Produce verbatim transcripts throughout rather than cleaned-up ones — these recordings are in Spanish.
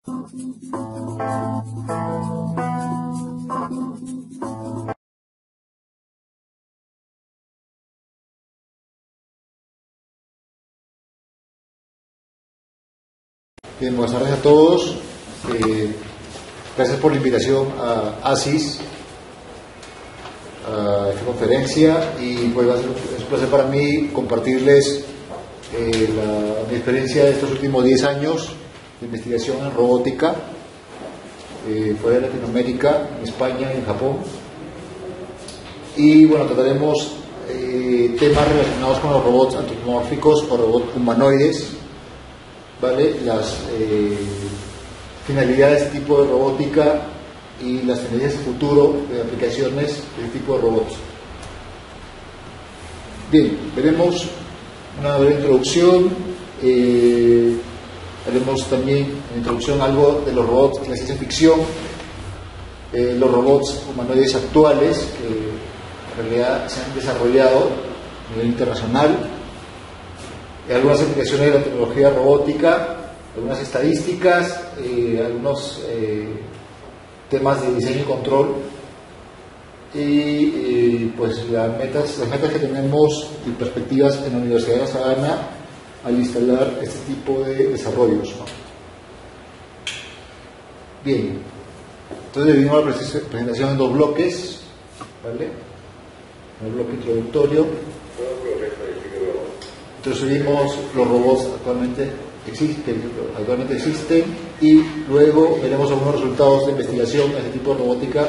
Bien, buenas tardes a todos. Eh, gracias por la invitación a ASIS, a esta conferencia, y pues va a ser es un placer para mí compartirles eh, la, mi experiencia de estos últimos diez años de investigación en robótica eh, fuera de Latinoamérica, en España y en Japón. Y bueno, trataremos eh, temas relacionados con los robots antropomórficos o robots humanoides, ¿vale? Las eh, finalidades de este tipo de robótica y las tendencias de futuro de aplicaciones de este tipo de robots. Bien, veremos una breve introducción, eh, haremos también en la introducción algo de los robots de la ciencia ficción, eh, los robots humanoides actuales que en realidad se han desarrollado a nivel internacional, algunas aplicaciones de la tecnología robótica, algunas estadísticas, eh, algunos eh, temas de diseño y control, y eh, pues las metas, las metas que tenemos y perspectivas en la Universidad de La Sabana al instalar este tipo de desarrollos, ¿no? Bien, entonces dividimos la presentación en dos bloques, ¿vale? El bloque introductorio. Introducimos los robots actualmente existen, actualmente existen y luego veremos algunos resultados de investigación en este tipo de robótica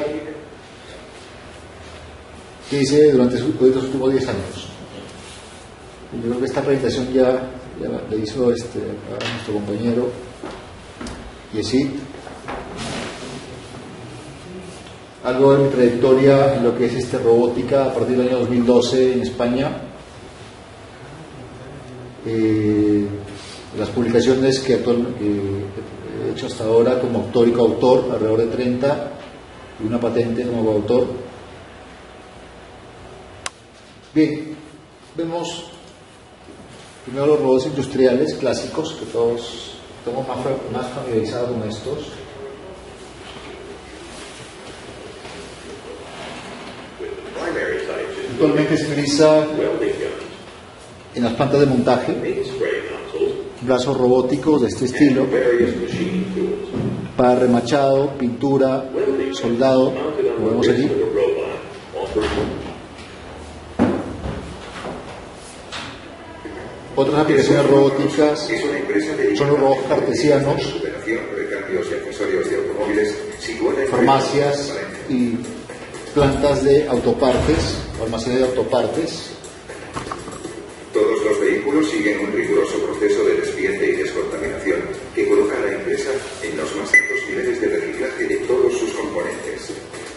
que hice durante estos últimos diez años. Yo creo que esta presentación ya, ya la hizo este, a nuestro compañero Yesid. Algo de mi trayectoria en lo que es este robótica a partir del año dos mil doce en España. Eh, las publicaciones que, actual, que he hecho hasta ahora como autor y coautor, alrededor de treinta, y una patente como coautor. Bien, vemos primero los robots industriales clásicos, que todos estamos más, más familiarizados con estos. Actualmente se utiliza en las plantas de montaje brazos robóticos de este estilo para remachado, pintura, soldado, como vemos aquí. Otras aplicaciones robóticas son los robots cartesianos, farmacias y plantas de autopartes, almacenes de autopartes. Todos los vehículos siguen un riguroso proceso de despiece y descontaminación que coloca a la empresa en los más altos niveles de reciclaje de todos sus componentes.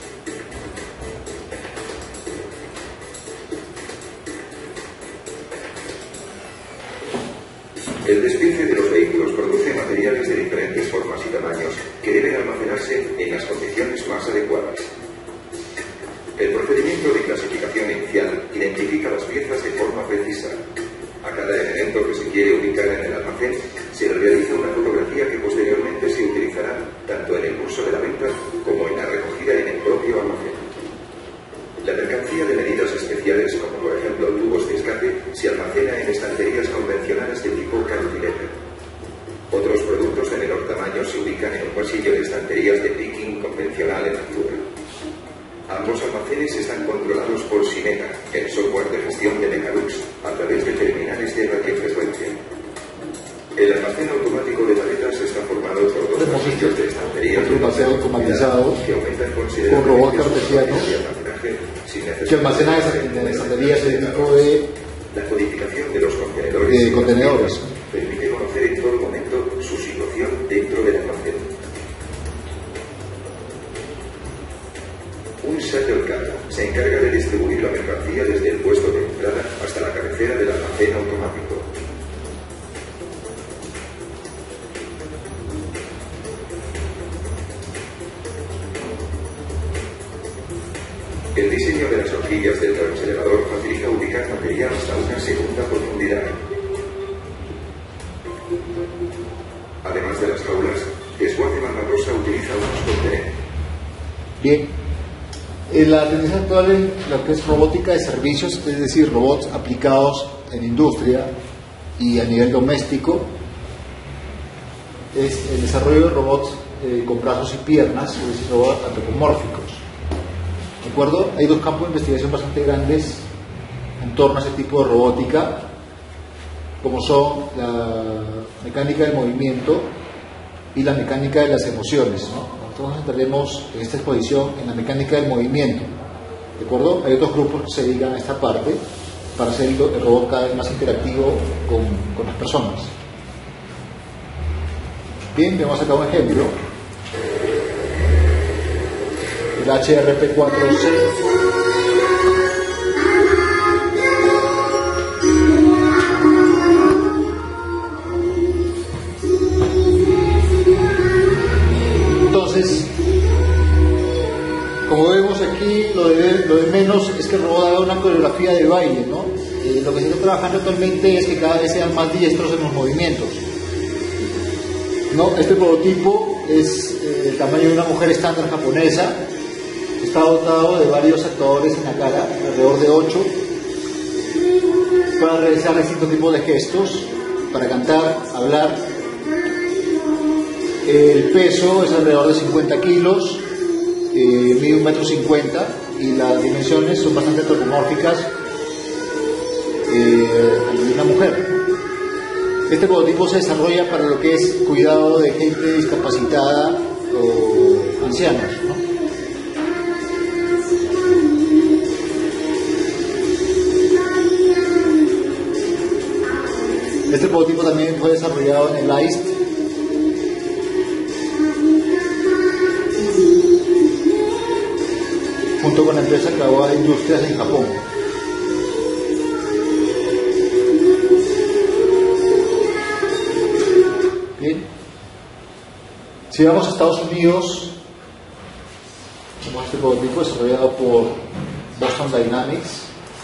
El despiece de los vehículos produce materiales de diferentes formas y tamaños que deben almacenarse en las condiciones más adecuadas. El procedimiento de clasificación inicial identifica las piezas de forma precisa. A cada elemento que se quiere ubicar en el almacén se le realiza una fotografía que posteriormente se utilizará tanto en el curso de la venta como en la recogida en el propio almacén. La mercancía de medidas especiales, como por ejemplo tubos de escape, se almacena en estanterías convencionales de tipo cantilever. Otros productos de menor tamaño se ubican en un pasillo de estanterías de picking convencional en altura. Ambos almacenes están controlados por Simena, el software de gestión de Mechalux, a través de terminales de radiofrecuencia. El almacén automático de paletas está formado por dos pasillos de estanterías un almacén automatizado que aumentan con considerablemente robots cartesianos que almacenan en estanterías de tipo de, la codificación de los contenedores, de contenedores permite conocer en todo momento su situación dentro del almacén. Un shuttle car se encarga de distribuir la mercancía desde el puesto de entrada hasta la cabecera del almacén automático. El diseño de las horquillas del transelevador facilita ubicar material hasta una segunda profundidad. Además de las jaulas, desguace Bien, en la tendencia actual en lo que es robótica de servicios, es decir, robots aplicados en industria y a nivel doméstico, es el desarrollo de robots eh, con brazos y piernas, es decir, robots antropomórficos. ¿De acuerdo? Hay dos campos de investigación bastante grandes en torno a ese tipo de robótica, como son la mecánica del movimiento y la mecánica de las emociones, ¿no? Nosotros entraremos en esta exposición en la mecánica del movimiento, ¿de acuerdo? Hay otros grupos que se dedican a esta parte para hacer el robot cada vez más interactivo con, con las personas. Bien, vemos acá un ejemplo. El H R P cuatro C. Entonces, como vemos aquí, lo de, lo de menos es que el robot haga una coreografía de baile, ¿no? Eh, lo que se está trabajando actualmente es que cada vez sean más diestros en los movimientos, ¿no? Este prototipo es eh, el tamaño de una mujer estándar japonesa, está dotado de varios actuadores en la cara, alrededor de ocho, para realizar distintos tipos de gestos, para cantar, hablar. El peso es alrededor de cincuenta kilos, eh, mide un metro cincuenta y las dimensiones son bastante antropomórficas eh, de una mujer. Este prototipo se desarrolla para lo que es cuidado de gente discapacitada o ancianos, ¿no? Este prototipo también fue desarrollado en el A I S T. Junto con la empresa Kawada Industrias en Japón. Bien. Si vamos a Estados Unidos, como este prototipo desarrollado por Boston Dynamics.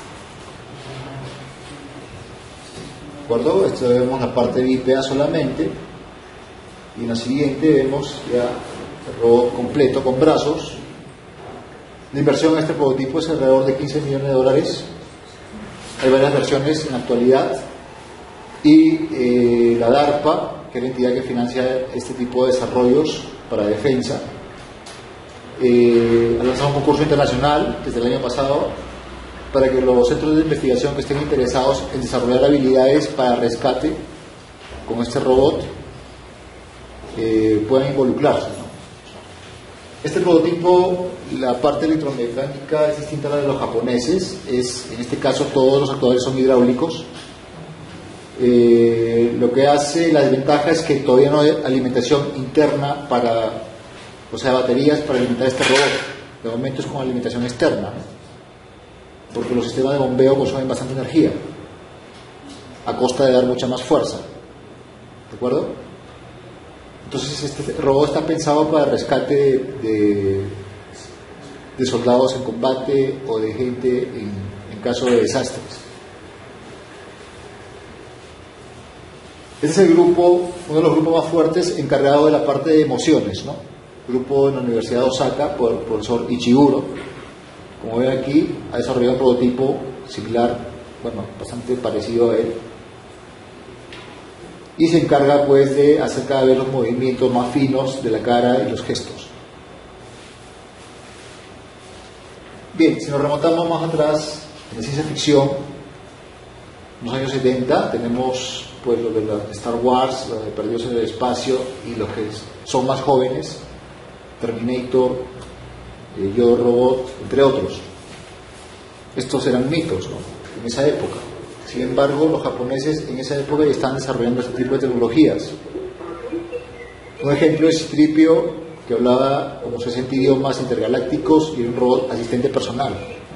¿De acuerdo? Esto vemos la parte de I P A solamente. Y en la siguiente vemos ya el robot completo con brazos. La inversión en este prototipo es alrededor de quince millones de dólares. Hay varias versiones en la actualidad. Y eh, la DARPA, que es la entidad que financia este tipo de desarrollos para defensa, eh, ha lanzado un concurso internacional desde el año pasado para que los centros de investigación que estén interesados en desarrollar habilidades para rescate con este robot eh, puedan involucrarse, ¿no? Este prototipo, la parte electromecánica es distinta a la de los japoneses. Es, en este caso todos los actuadores son hidráulicos. Eh, lo que hace la desventaja es que todavía no hay alimentación interna para, o sea, baterías para alimentar este robot. De momento es con alimentación externa, ¿no? Porque los sistemas de bombeo consumen bastante energía a costa de dar mucha más fuerza. ¿De acuerdo? Entonces este robot está pensado para rescate de, de, de soldados en combate o de gente en, en caso de desastres. Este es el grupo, uno de los grupos más fuertes encargado de la parte de emociones, ¿no? Grupo en la Universidad de Osaka por el profesor Ichiguro. Como ven aquí, ha desarrollado un prototipo similar, bueno, bastante parecido a él. Y se encarga pues de hacer cada vez los movimientos más finos de la cara y los gestos. Bien, si nos remontamos más atrás en la ciencia ficción, en los años setenta, tenemos pues lo de la Star Wars, lo de Perdidos en el Espacio, y los que son más jóvenes, Terminator, eh, Yo Robot, entre otros. Estos eran mitos, ¿no?, en esa época. Sin embargo, los japoneses en esa época ya están desarrollando este tipo de tecnologías. Un ejemplo es Citripio, que hablaba como sesenta idiomas intergalácticos y un robot asistente personal.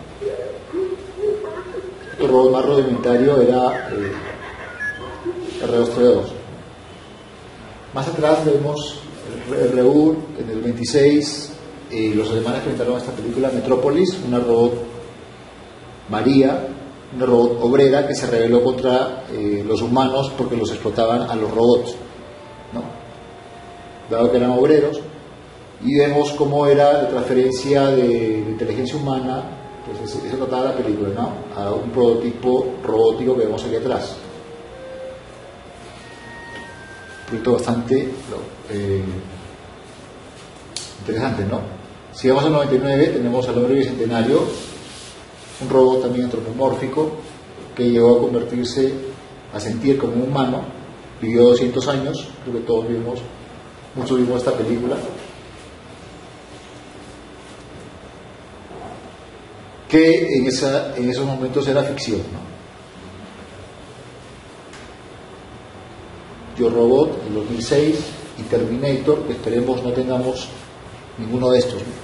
El robot más rudimentario era eh, R dos T dos. Más atrás vemos el R U en el veintiséis, eh, los alemanes presentaron esta película Metrópolis, una robot María, una robot obrera que se rebeló contra eh, los humanos porque los explotaban a los robots, ¿no? Dado que eran obreros, y vemos cómo era la transferencia de, de inteligencia humana, pues eso, eso trataba la película, ¿no? A un prototipo robótico que vemos aquí atrás. Un proyecto bastante eh, interesante, ¿no? Si vamos al noventa y nueve, tenemos al hombre bicentenario, un robot también antropomórfico que llegó a convertirse, a sentir como un humano, vivió doscientos años, creo que todos vimos, muchos vimos esta película, que en, esa, en esos momentos era ficción, ¿no? Yo Robot, en dos mil seis, y Terminator, que esperemos no tengamos ninguno de estos, ¿no?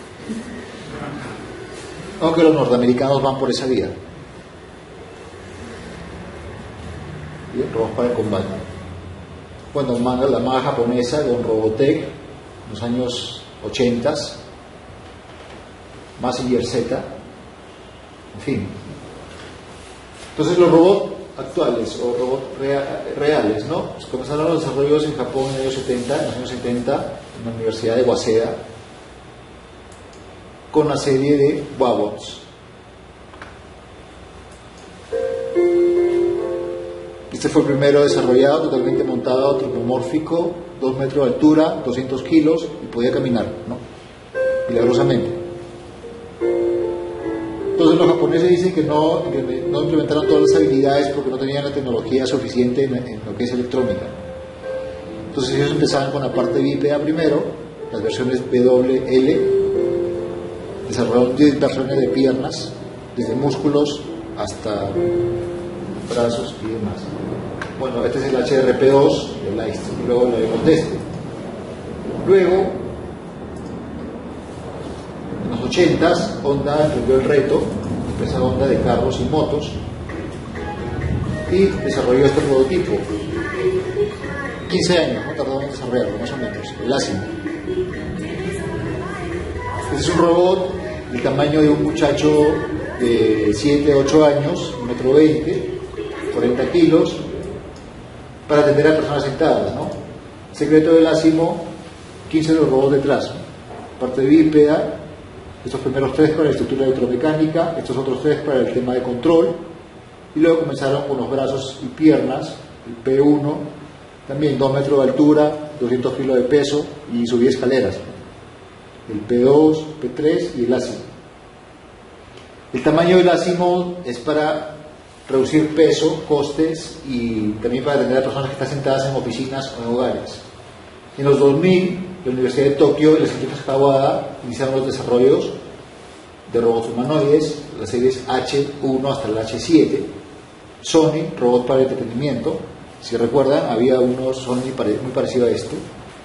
Aunque los norteamericanos van por esa vía. Bien, robots para el combate. Bueno, manga, la manga japonesa con Robotech, en los años ochenta, Mazinger Z, en fin. Entonces los robots actuales o robots rea, reales, ¿no? Pues comenzaron los desarrollos en Japón en los años setenta, en los años setenta, en la Universidad de Waseda, con la serie de Wabots. Este fue el primero desarrollado, totalmente montado, antropomórfico, dos metros de altura, doscientos kilos, y podía caminar, ¿no? Milagrosamente. Entonces los japoneses dicen que no, que no implementaron todas las habilidades porque no tenían la tecnología suficiente en, en lo que es electrónica. Entonces ellos empezaban con la parte bípeda primero, las versiones W L, desarrollaron diez versiones de piernas, desde músculos hasta brazos y demás. Bueno, este es el H R P dos, el I C E, y luego hablaremos de este. Luego, en los ochentas, Honda emprendió el reto, empresa Honda de carros y motos, y desarrolló este prototipo. quince años, ¿no? Tardó en desarrollarlo, más o menos, el Asimo. Este es un robot del tamaño de un muchacho de siete, ocho años, un metro veinte, cuarenta kilos, para atender a personas sentadas, ¿no? El secreto del Asimo, quince de los robots detrás, ¿no? Parte bípeda, estos primeros tres para la estructura electromecánica, estos otros tres para el tema de control, y luego comenzaron con los brazos y piernas, el P uno, también dos metros de altura, doscientos kilos de peso, y subía escaleras, ¿no? El P dos, P tres y el Asimo. El tamaño del Asimo es para reducir peso, costes y también para atender a personas que están sentadas en oficinas o en hogares. En los dos mil, la Universidad de Tokio y las científicas Kawada iniciaron los desarrollos de robots humanoides, las series H uno hasta el H siete. Sony, robot para entretenimiento. Si recuerdan, había uno Sony muy parecido a este.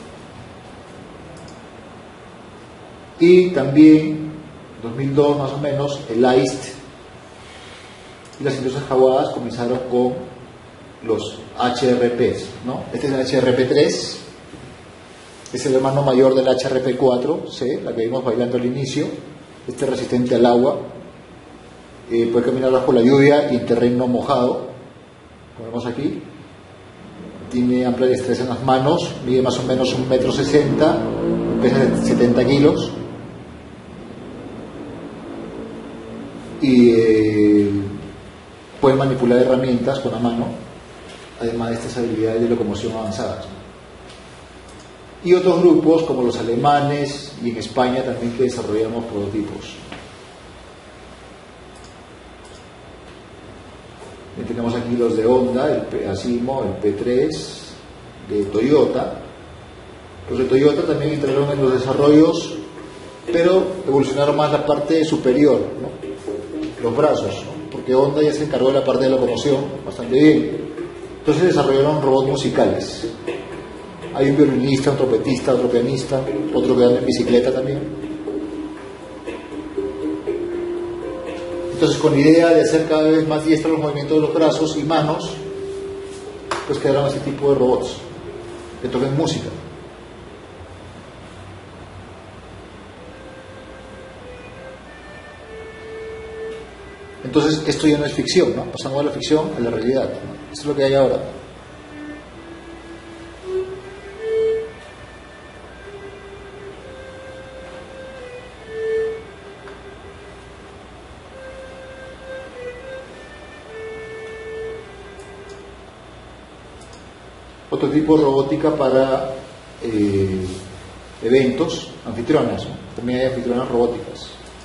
Y también, en dos mil dos más o menos, el I C E y las industrias Kawadas comenzaron con los H R Ps, ¿no? Este es el H R P tres, es el hermano mayor del H R P cuatro, ¿sí? La que vimos bailando al inicio. Este es resistente al agua, eh, puede caminar bajo la lluvia y en terreno mojado, como vemos aquí. Tiene amplia destreza en las manos, mide más o menos un metro sesenta, pesa setenta kilos. Y eh, puede manipular herramientas con la mano, además de estas habilidades de locomoción avanzadas. Y otros grupos como los alemanes y en España también que desarrollamos prototipos. Y tenemos aquí los de Honda, el Asimo, el P tres, de Toyota. Los de Toyota también entraron en los desarrollos, pero evolucionaron más la parte superior, ¿no? Los brazos, ¿no? Porque Honda ya se encargó de la parte de la locomoción bastante bien. Entonces desarrollaron robots musicales. Hay un violinista, un trompetista, otro pianista, otro que anda en bicicleta también. Entonces, con la idea de hacer cada vez más diestros los movimientos de los brazos y manos, pues quedaron ese tipo de robots que tocan música. Entonces, esto ya no es ficción, ¿no? Pasamos de la ficción a la realidad, ¿no? Esto es lo que hay ahora. Otro tipo de robótica para eh, eventos, anfitrionas, ¿no? También hay anfitrionas robóticas.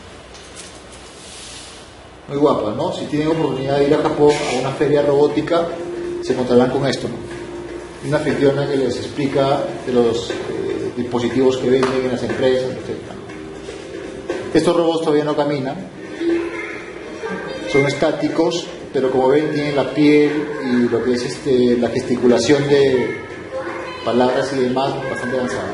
Muy guapa, ¿no? Si tienen oportunidad de ir a Japón a una feria robótica, se encontrarán con esto, ¿no? Una anfitriona que les explica de los eh, dispositivos que venden en las empresas, etcétera. Estos robots todavía no caminan, son estáticos, pero como ven tienen la piel y lo que es este, la gesticulación de palabras y demás bastante avanzada.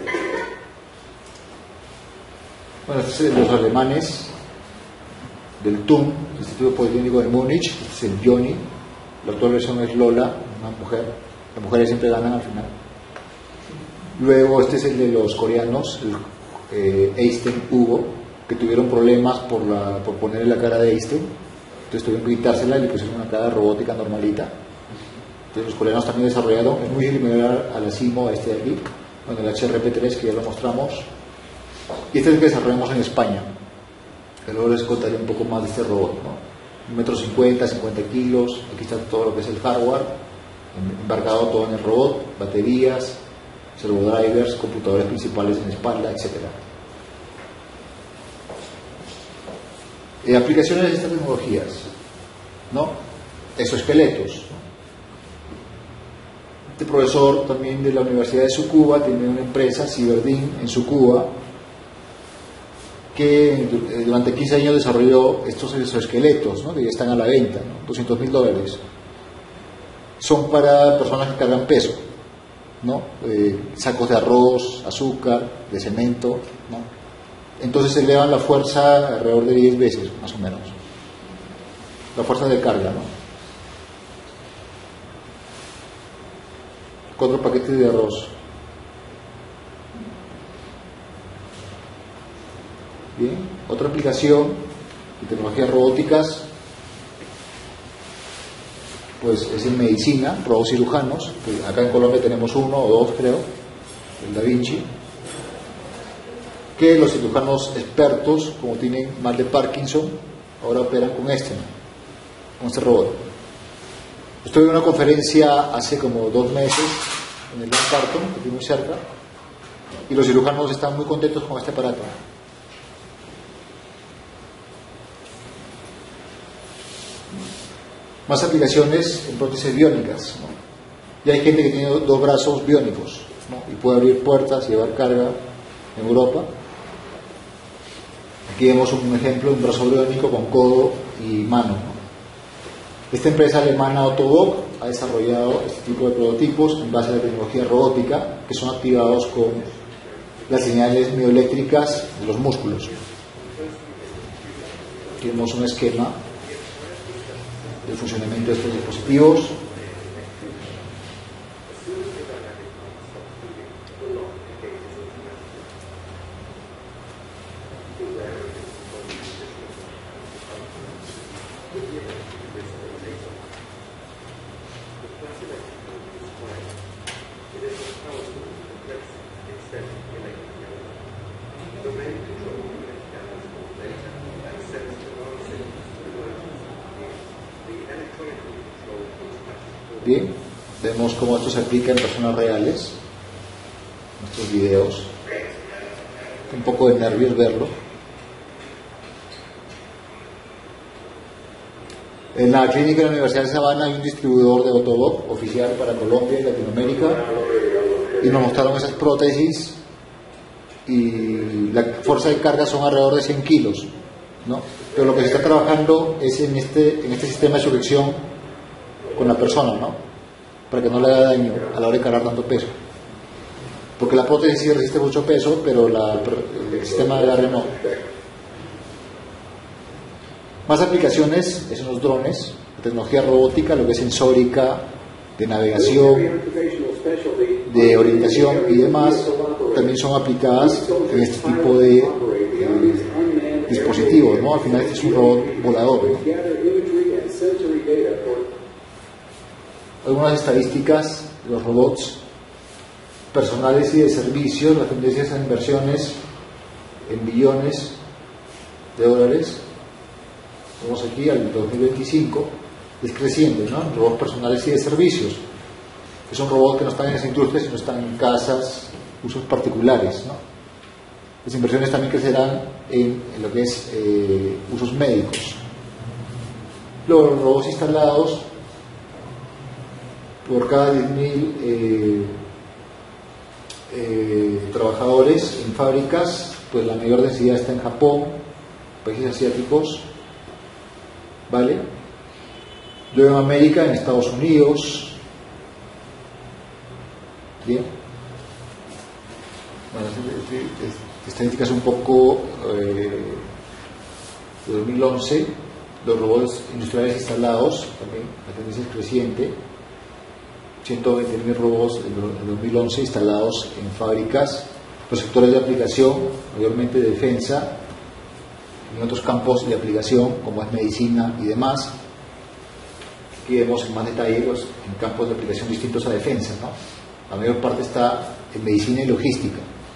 Bueno, estos son los alemanes del T U M, Instituto Politécnico de Múnich. Este es el Johnny, la actual versión es Lola, una mujer. Las mujeres siempre ganan al final. Luego este es el de los coreanos, el eh, Einstein Hugo, que tuvieron problemas por, la, por ponerle la cara de Einstein, entonces tuvieron que quitársela y le pusieron una cara robótica normalita. Entonces los coreanos también desarrollaron, es muy similar al ASIMO, a este de aquí, bueno, el H R P tres que ya lo mostramos, y este es el que desarrollamos en España, que luego les contaré un poco más de este robot, ¿no? Un metro cincuenta, cincuenta kilos, aquí está todo lo que es el hardware, embarcado todo en el robot, baterías, servodrivers, computadores principales en espalda, etcétera. Eh, aplicaciones de estas tecnologías, ¿no? Exoesqueletos. Este profesor también de la Universidad de Tsukuba tiene una empresa, Cyberdin, en Tsukuba, que durante quince años desarrolló estos exoesqueletos, ¿no? Que ya están a la venta, ¿no? doscientos mil dólares. Son para personas que cargan peso, ¿no? Eh, sacos de arroz, azúcar, de cemento, ¿no? Entonces se elevan la fuerza alrededor de diez veces, más o menos. La fuerza de carga, ¿no? Cuatro paquetes de arroz. Bien, otra aplicación de tecnologías robóticas, pues es en medicina, robots cirujanos, que acá en Colombia tenemos uno o dos, creo, el Da Vinci, que los cirujanos expertos, como tienen mal de Parkinson, ahora operan con este, ¿no? Con este robot. Estuve en una conferencia hace como dos meses en el Gran Carton, que estoy muy cerca, y los cirujanos están muy contentos con este aparato. Más aplicaciones en prótesis biónicas, ¿no? Y hay gente que tiene dos brazos biónicos, ¿no? Y puede abrir puertas y llevar carga en Europa. Aquí vemos un ejemplo, un brazo biónico con codo y mano, ¿no? Esta empresa alemana Ottobock ha desarrollado este tipo de prototipos en base a la tecnología robótica, que son activados con las señales mioeléctricas de los músculos. Aquí vemos un esquema del funcionamiento de estos dispositivos. Bien, vemos cómo esto se aplica en personas reales, nuestros videos. Un poco de nervios verlo. En la clínica de la Universidad de Sabana hay un distribuidor de Ottobock oficial para Colombia y Latinoamérica, y nos mostraron esas prótesis y la fuerza de carga son alrededor de cien kilos, ¿no? Pero lo que se está trabajando es en este, en este sistema de sujeción con la persona, ¿no? Para que no le haga daño a la hora de cargar tanto peso, porque la prótesis sí resiste mucho peso, pero la, el sistema de agarre no. Más aplicaciones es en los drones, tecnología robótica, lo que es sensórica, de navegación, de orientación y demás, también son aplicadas en este tipo de eh, dispositivos, ¿no? Al final este es un robot volador, ¿no? Algunas estadísticas de los robots personales y de servicios, las tendencias a inversiones en billones de dólares. Vamos aquí al dos mil veinticinco, es creciente, ¿no? Robots personales y de servicios. que son robots que no están en las industrias, sino están en casas, usos particulares, ¿no? Las inversiones también crecerán en, en lo que es eh, usos médicos. Luego, los robots instalados por cada diez mil eh, eh, trabajadores en fábricas, pues la mayor densidad está en Japón, países asiáticos, ¿vale? Luego en América, en Estados Unidos, bien. Bueno, estadísticas un poco eh, de dos mil once, los robots industriales instalados, también la tendencia es creciente, ciento veinte mil robots en dos mil once instalados en fábricas, los sectores de aplicación, mayormente de defensa, en otros campos de aplicación como es medicina y demás. Aquí vemos en más detalle los, en campos de aplicación distintos a defensa, ¿no? La mayor parte está en medicina y logística.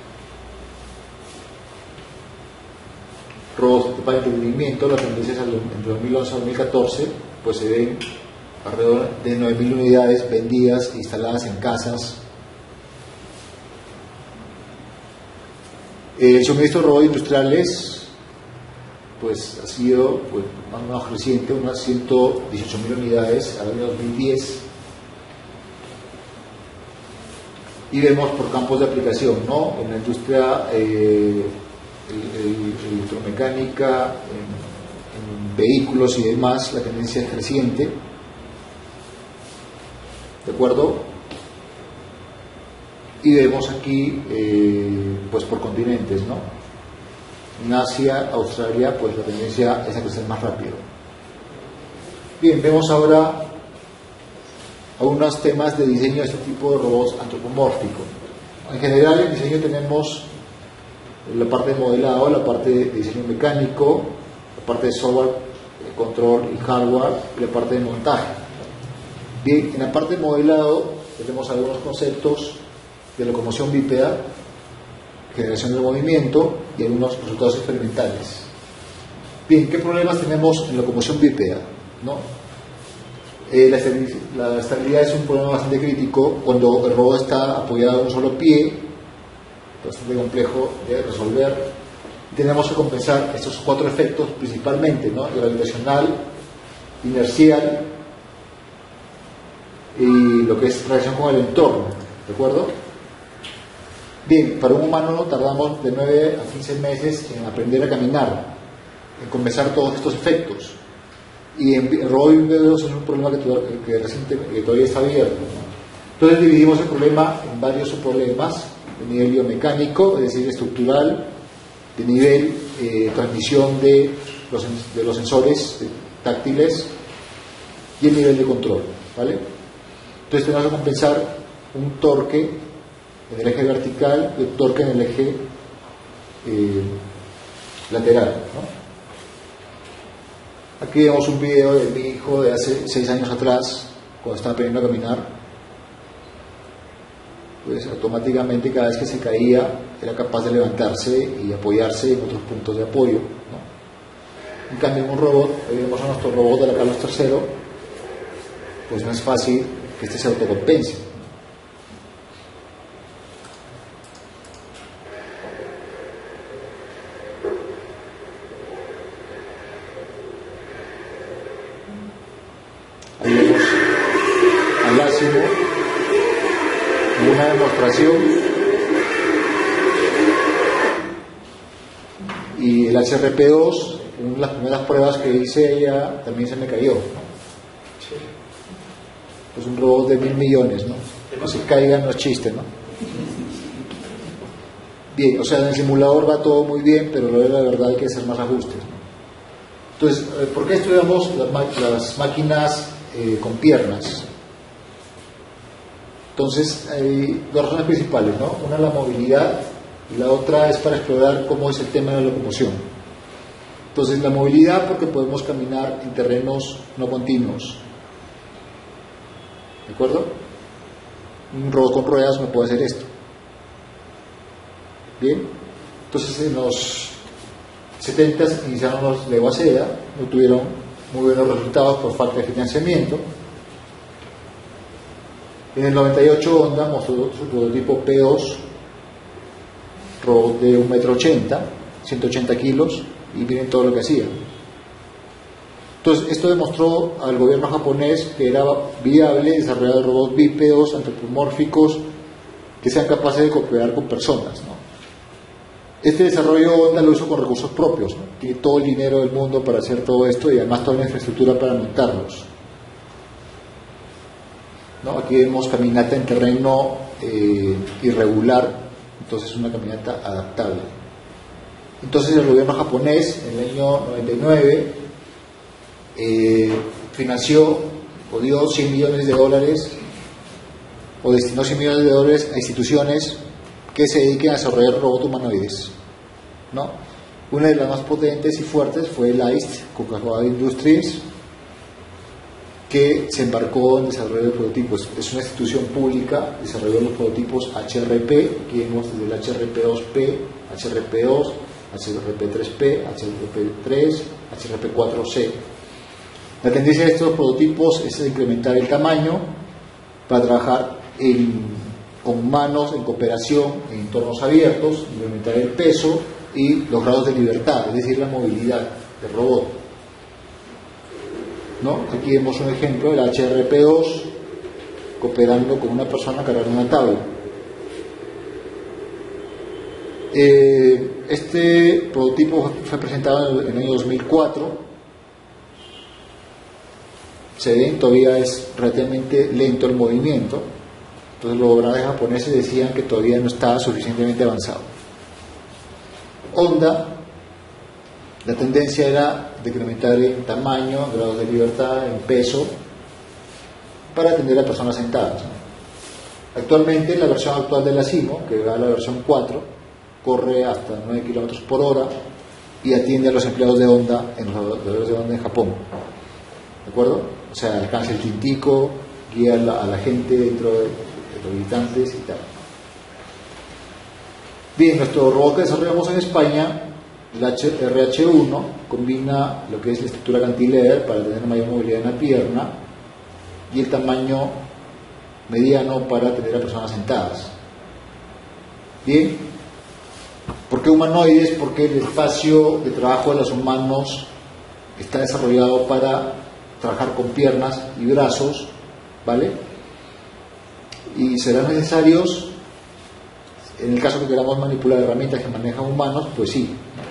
Robots para entretenimiento, las tendencias entre dos mil once y dos mil catorce, pues se ven alrededor de nueve mil unidades vendidas e instaladas en casas. El suministro de robots industriales pues ha sido pues, más o menos creciente, unas ciento dieciocho mil unidades al año dos mil diez, y vemos por campos de aplicación, ¿no? En la industria eh, el, el, electromecánica, en, en vehículos y demás, la tendencia es creciente. ¿De acuerdo? Y vemos aquí, eh, pues por continentes, ¿no? En Asia, Australia, pues la tendencia es a crecer más rápido. Bien, vemos ahora algunos temas de diseño de este tipo de robots antropomórficos. En general, en diseño tenemos la parte de modelado, la parte de diseño mecánico, la parte de software, control y hardware, y la parte de montaje. Bien, en la parte de modelado tenemos algunos conceptos de locomoción bípeda, generación del movimiento y algunos resultados experimentales. Bien, ¿qué problemas tenemos en locomoción bípeda? ¿No? Eh, la, estabilidad, la estabilidad es un problema bastante crítico cuando el robot está apoyado en un solo pie, bastante complejo de resolver. Tenemos que compensar estos cuatro efectos principalmente, ¿no? Gravitacional, inercial y lo que es relación con el entorno, ¿de acuerdo? Bien, para un humano tardamos de nueve a quince meses en aprender a caminar, en compensar todos estos efectos. Y en, en robot bípedos es un problema que, que, reciente, que todavía está abierto, ¿no? Entonces dividimos el problema en varios subproblemas, de nivel biomecánico, es decir, estructural, de nivel eh, transmisión de los, de los sensores táctiles y el nivel de control, ¿vale? Entonces tenemos que compensar un torque en el eje vertical y un torque en el eje eh, lateral, ¿no? Aquí vemos un video de mi hijo de hace seis años atrás, cuando estaba aprendiendo a caminar. Pues automáticamente cada vez que se caía era capaz de levantarse y apoyarse en otros puntos de apoyo, ¿no? En cambio en un robot, hoy vemos a nuestro robot de la Carlos tercero, pues no es fácil que este se autocompense. Ahí vemos al Asimo una demostración, y el H R P dos, en las primeras pruebas que hice ella también se me cayó, ¿no? Es un robot de mil millones, ¿no? Que se caiga no es chiste, ¿no? Bien, o sea, en el simulador va todo muy bien, pero luego la verdad hay que hacer más ajustes, ¿no? Entonces, ¿por qué estudiamos las, las máquinas eh, con piernas? Entonces, hay dos razones principales, ¿no? Una es la movilidad y la otra es para explorar cómo es el tema de la locomoción. Entonces, la movilidad porque podemos caminar en terrenos no continuos, ¿de acuerdo? Un robot con ruedas no puede hacer esto. Bien, entonces en los setentas iniciaron los Lego Acea, no tuvieron muy buenos resultados por falta de financiamiento. En el noventa y ocho Honda mostró su prototipo P dos, robot de un metro ochenta, ciento ochenta kilos, y miren todo lo que hacía. Entonces, esto demostró al gobierno japonés que era viable desarrollar robots bípedos, antropomórficos, que sean capaces de cooperar con personas, ¿no? Este desarrollo Honda lo hizo con recursos propios, ¿no? Tiene todo el dinero del mundo para hacer todo esto y además toda la infraestructura para montarlos, ¿no? Aquí vemos caminata en terreno eh, irregular, entonces es una caminata adaptable. Entonces el gobierno japonés en el año noventa y nueve eh, financió o dio cien millones de dólares o destinó cien millones de dólares a instituciones que se dediquen a desarrollar robots humanoides, ¿no? Una de las más potentes y fuertes fue el I C E, Coca-Cola Industries, que se embarcó en desarrollo de prototipos. Es una institución pública, desarrolló los prototipos H R P, aquí vemos desde el H R P dos P, H R P dos, H R P tres P, H R P tres, H R P cuatro C. La tendencia de estos prototipos es incrementar el tamaño para trabajar en, con humanos en cooperación en entornos abiertos, incrementar el peso y los grados de libertad, es decir, la movilidad del robot, ¿no? Aquí vemos un ejemplo del H R P dos cooperando con una persona cargando una tabla. Eh, este prototipo fue presentado en el año dos mil cuatro. Se ven, todavía es relativamente lento el movimiento, entonces los gobernantes japoneses decían que todavía no estaba suficientemente avanzado. Honda, la tendencia era decrementar en tamaño, grados de libertad, en peso, para atender a personas sentadas, ¿no? Actualmente, la versión actual de la Simo, que va a la versión cuatro, corre hasta nueve kilómetros por hora y atiende a los empleados de Honda en los laboratorios de Honda en Japón. ¿De acuerdo? O sea, alcanza el tintico, guía a la, a la gente dentro de, de los habitantes y tal. Bien, nuestro robot que desarrollamos en España, el R H uno, combina lo que es la estructura cantilever para tener mayor movilidad en la pierna y el tamaño mediano para tener a personas sentadas. Bien, ¿por qué humanoides? Porque el espacio de trabajo de los humanos está desarrollado para trabajar con piernas y brazos, ¿vale? Y serán necesarios, en el caso que queramos manipular herramientas que manejan humanos, pues sí.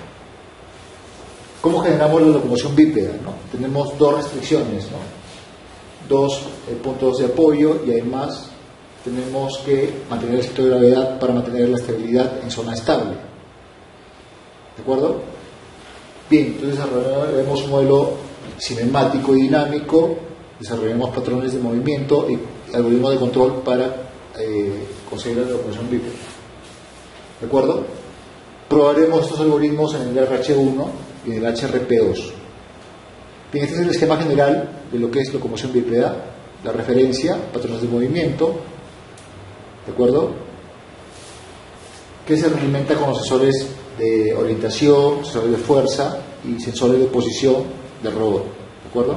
¿Cómo generamos la locomoción bípeda, ¿no? Tenemos dos restricciones, ¿no? Dos eh, puntos de apoyo y además tenemos que mantener el centro de gravedad para mantener la estabilidad en zona estable. ¿De acuerdo? Bien, entonces desarrollaremos un modelo cinemático y dinámico, desarrollaremos patrones de movimiento y algoritmos de control para eh, conseguir la locomoción bípeda. ¿De acuerdo? Probaremos estos algoritmos en el R H uno y en el H R P dos. Bien, este es el esquema general de lo que es locomoción bípeda, la referencia, patrones de movimiento, ¿de acuerdo? Que se realimenta con los sensores de orientación, sensores de fuerza y sensores de posición del robot, ¿de acuerdo?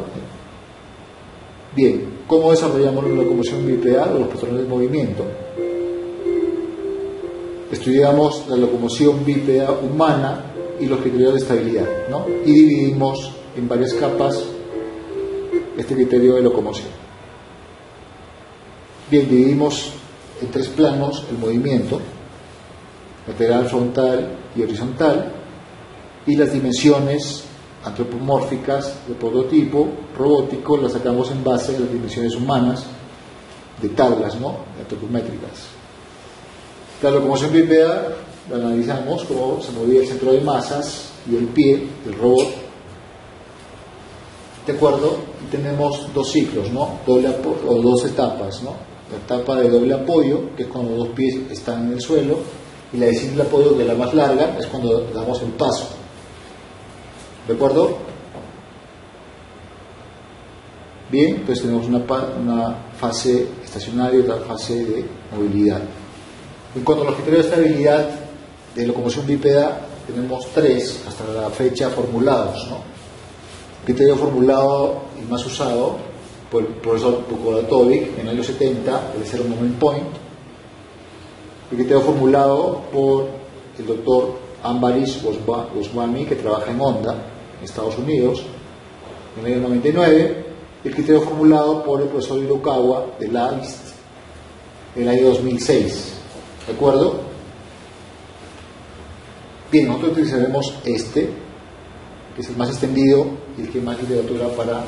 Bien, ¿cómo desarrollamos la locomoción bípeda o los patrones de movimiento? Estudiamos la locomoción bípeda humana y los criterios de estabilidad, ¿no? Y dividimos en varias capas este criterio de locomoción. Bien, dividimos en tres planos el movimiento, lateral, frontal y horizontal, y las dimensiones antropomórficas de prototipo robótico las sacamos en base a las dimensiones humanas de tablas, ¿no? Antropométricas. La locomoción bípeda la analizamos cómo se movía el centro de masas y el pie del robot, ¿de acuerdo? Y tenemos dos ciclos, ¿no? Doble o dos etapas, ¿no? La etapa de doble apoyo, que es cuando los dos pies están en el suelo, y la de simple apoyo, que es la más larga, es cuando damos el paso. ¿De acuerdo? Bien, entonces tenemos una, una fase estacionaria y otra fase de movilidad. En cuanto a los criterios de estabilidad de locomoción bípeda, tenemos tres hasta la fecha formulados, ¿no? El criterio formulado y más usado por el profesor Bukovatovich en el año setenta, el Zero Moment Point. El criterio formulado por el doctor Ambarish Goswami, que trabaja en Honda, en Estados Unidos, en el año noventa y nueve. El criterio formulado por el profesor Hirokawa de la I S T en el año dos mil seis. ¿De acuerdo? Bien, nosotros utilizaremos este, que es el más extendido y el que más literatura para,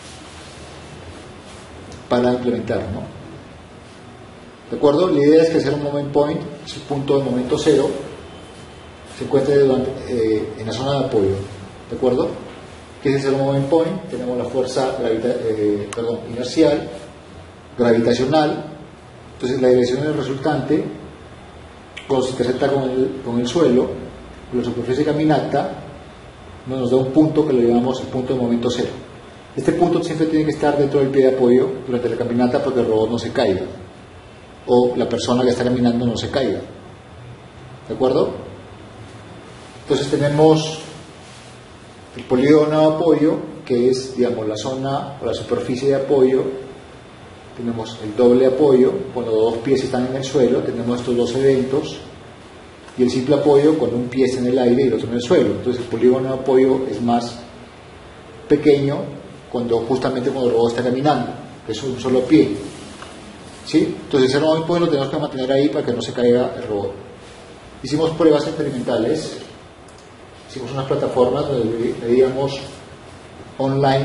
para implementar, ¿no? ¿De acuerdo? La idea es que el Zero Moment Point, su punto de momento cero, se encuentre durante, eh, en la zona de apoyo. ¿De acuerdo? ¿Qué es el Zero Moment Point? Tenemos la fuerza gravita, eh, perdón, inercial, gravitacional. Entonces la dirección del resultante, cuando se intersecta con el, con el suelo, con la superficie caminata, nos da un punto que lo llamamos el punto de momento cero. Este punto siempre tiene que estar dentro del pie de apoyo durante la caminata para que el robot no se caiga, o la persona que está caminando no se caiga. ¿De acuerdo? Entonces tenemos el polígono de apoyo, que es, digamos, la zona o la superficie de apoyo. Tenemos el doble apoyo, cuando dos pies están en el suelo, tenemos estos dos eventos, y el simple apoyo cuando un pie está en el aire y el otro en el suelo. Entonces el polígono de apoyo es más pequeño cuando justamente cuando el robot está caminando, que es un solo pie. ¿Sí? Entonces ese Zero Point lo tenemos que mantener ahí para que no se caiga el robot. Hicimos pruebas experimentales, hicimos unas plataformas donde medíamos online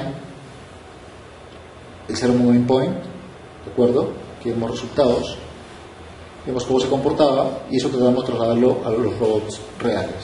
el Zero Moment Point, ¿de acuerdo? Aquí vemos resultados, vemos cómo se comportaba, y eso tratamos de trasladarlo a los robots reales.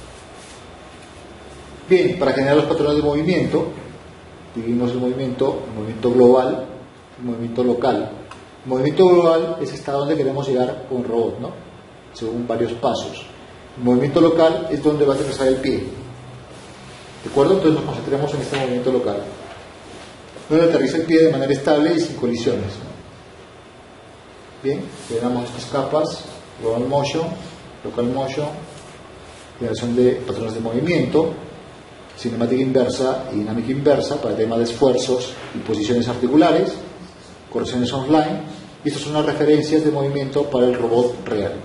Bien, para generar los patrones de movimiento, dividimos el movimiento, el movimiento global, el movimiento local. El movimiento global es hasta donde queremos llegar con el robot, ¿no? Según varios pasos. El movimiento local es donde va a aterrizar el pie. ¿De acuerdo? Entonces nos concentramos en este movimiento local, donde aterriza el pie de manera estable y sin colisiones. Bien, generamos estas capas: global motion, local motion, generación de patrones de movimiento, cinemática inversa y dinámica inversa para temas de esfuerzos y posiciones articulares, correcciones online, y estas son las referencias de movimiento para el robot real.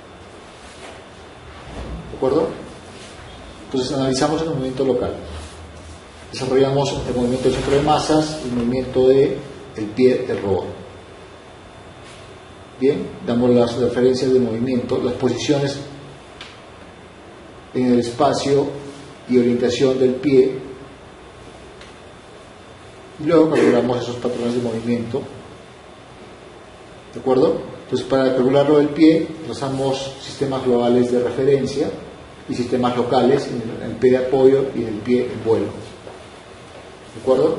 ¿De acuerdo? Entonces analizamos el movimiento local. Desarrollamos el movimiento del centro de masas y el movimiento del pie del robot. Bien, damos las referencias de movimiento, las posiciones en el espacio y orientación del pie, y luego calculamos esos patrones de movimiento. ¿De acuerdo? Entonces, para calcularlo del pie, trazamos sistemas globales de referencia y sistemas locales en el pie de apoyo y en el pie en vuelo. ¿De acuerdo?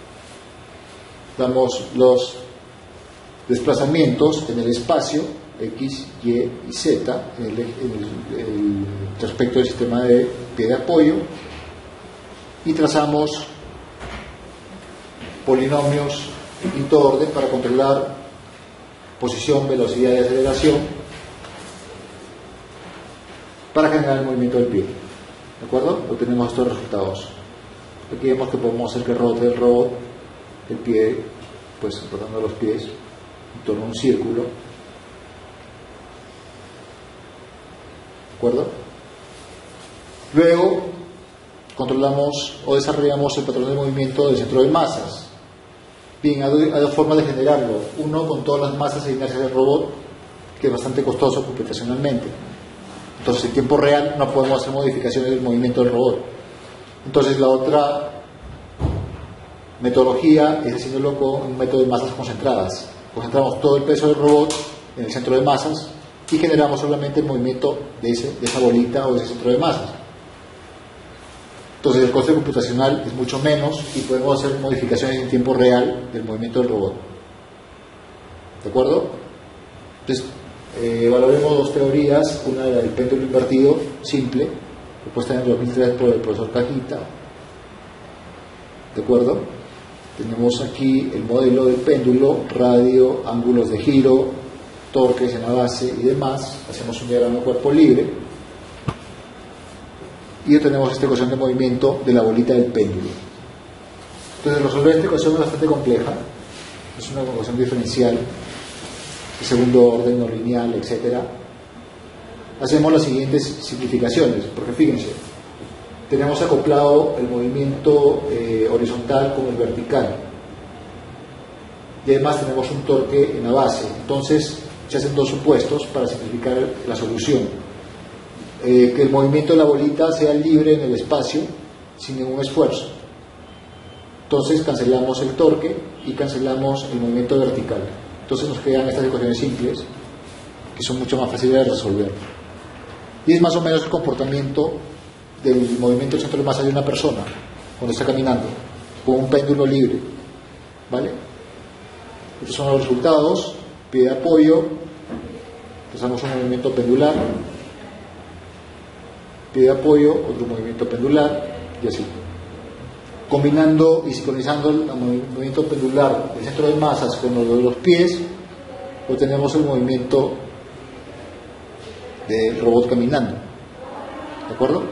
Damos los desplazamientos en el espacio X, Y y Z en el, en el, el respecto del sistema de pie de apoyo, y trazamos polinomios en quinto orden para controlar posición, velocidad y aceleración para generar el movimiento del pie. ¿De acuerdo? Obtenemos estos resultados. Aquí vemos que podemos hacer que rote el robot, el pie, pues rotando los pies en torno a un círculo. ¿De acuerdo? Luego controlamos o desarrollamos el patrón de movimiento del centro de masas. Bien, hay dos formas de generarlo. Uno, con todas las masas e inercias del robot, que es bastante costoso computacionalmente. Entonces, en tiempo real no podemos hacer modificaciones del movimiento del robot. Entonces, la otra metodología es haciéndolo con un método de masas concentradas. Concentramos todo el peso del robot en el centro de masas y generamos solamente el movimiento de, ese, de esa bolita o de ese centro de masas. Entonces el coste computacional es mucho menos y podemos hacer modificaciones en tiempo real del movimiento del robot. ¿De acuerdo? Entonces, eh, evaluaremos dos teorías, una del péndulo invertido simple, propuesta en el dos mil tres por el profesor Cajita. ¿De acuerdo? Tenemos aquí el modelo del péndulo, radio, ángulos de giro, torques en la base y demás. Hacemos un diagrama de cuerpo libre y obtenemos esta ecuación de movimiento de la bolita del péndulo. Entonces, resolver esta ecuación es bastante compleja es una ecuación diferencial de segundo orden, no lineal, etcétera, hacemos las siguientes simplificaciones, porque fíjense, tenemos acoplado el movimiento eh, horizontal con el vertical, y además tenemos un torque en la base. Entonces se hacen dos supuestos para simplificar la solución: eh, que el movimiento de la bolita sea libre en el espacio sin ningún esfuerzo. Entonces cancelamos el torque y cancelamos el movimiento vertical. Entonces nos quedan estas ecuaciones simples que son mucho más fáciles de resolver, y es más o menos el comportamiento del movimiento del centro de masa de una persona cuando está caminando con un péndulo libre, ¿vale? Estos son los resultados: pie de apoyo, empezamos un movimiento pendular, pie de apoyo, otro movimiento pendular, y así. Combinando y sincronizando el movimiento pendular del centro de masas con los de los pies, obtenemos el movimiento del robot caminando. ¿De acuerdo?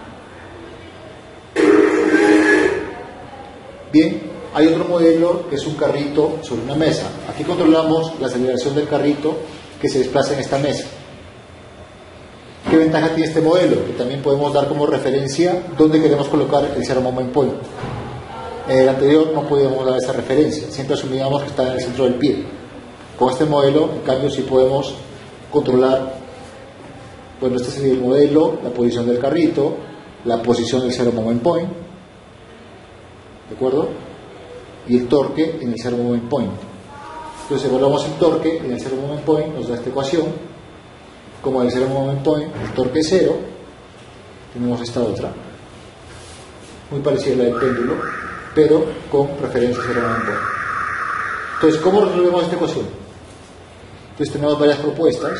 Bien, hay otro modelo que es un carrito sobre una mesa. Aquí controlamos la aceleración del carrito que se desplaza en esta mesa. ¿Qué ventaja tiene este modelo? Que también podemos dar como referencia dónde queremos colocar el zero moment point. En el anterior no podíamos dar esa referencia, siempre asumíamos que está en el centro del pie. Con este modelo, en cambio, sí podemos controlar, bueno, este sería el modelo, la posición del carrito, la posición del zero moment point, ¿de acuerdo? Y el torque en el zero moment point. Entonces, evaluamos el torque en el zero moment point, nos da esta ecuación. Como el zero moment point, el torque es cero, tenemos esta otra, muy parecida a la del péndulo, pero con referencia a cero moment point. Entonces, ¿cómo resolvemos esta ecuación? Entonces, tenemos varias propuestas.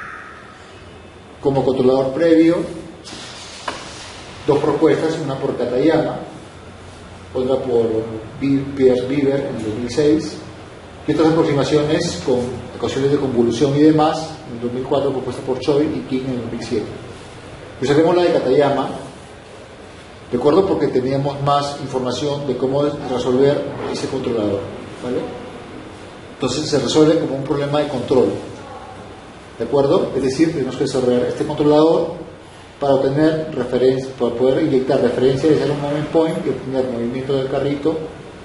Como controlador previo, dos propuestas, una por Katayama, otra por Pierce-Beaver en el dos mil seis, y otras aproximaciones con ecuaciones de convolución y demás, en el dos mil cuatro propuesta por Choi y King en el dos mil siete. Pues hacemos la de Katayama, ¿de acuerdo? Porque teníamos más información de cómo resolver ese controlador, ¿vale? Entonces se resuelve como un problema de control, ¿de acuerdo? Es decir, tenemos que desarrollar este controlador para obtener referencia, para poder inyectar referencia de zero moment point y obtener movimiento del carrito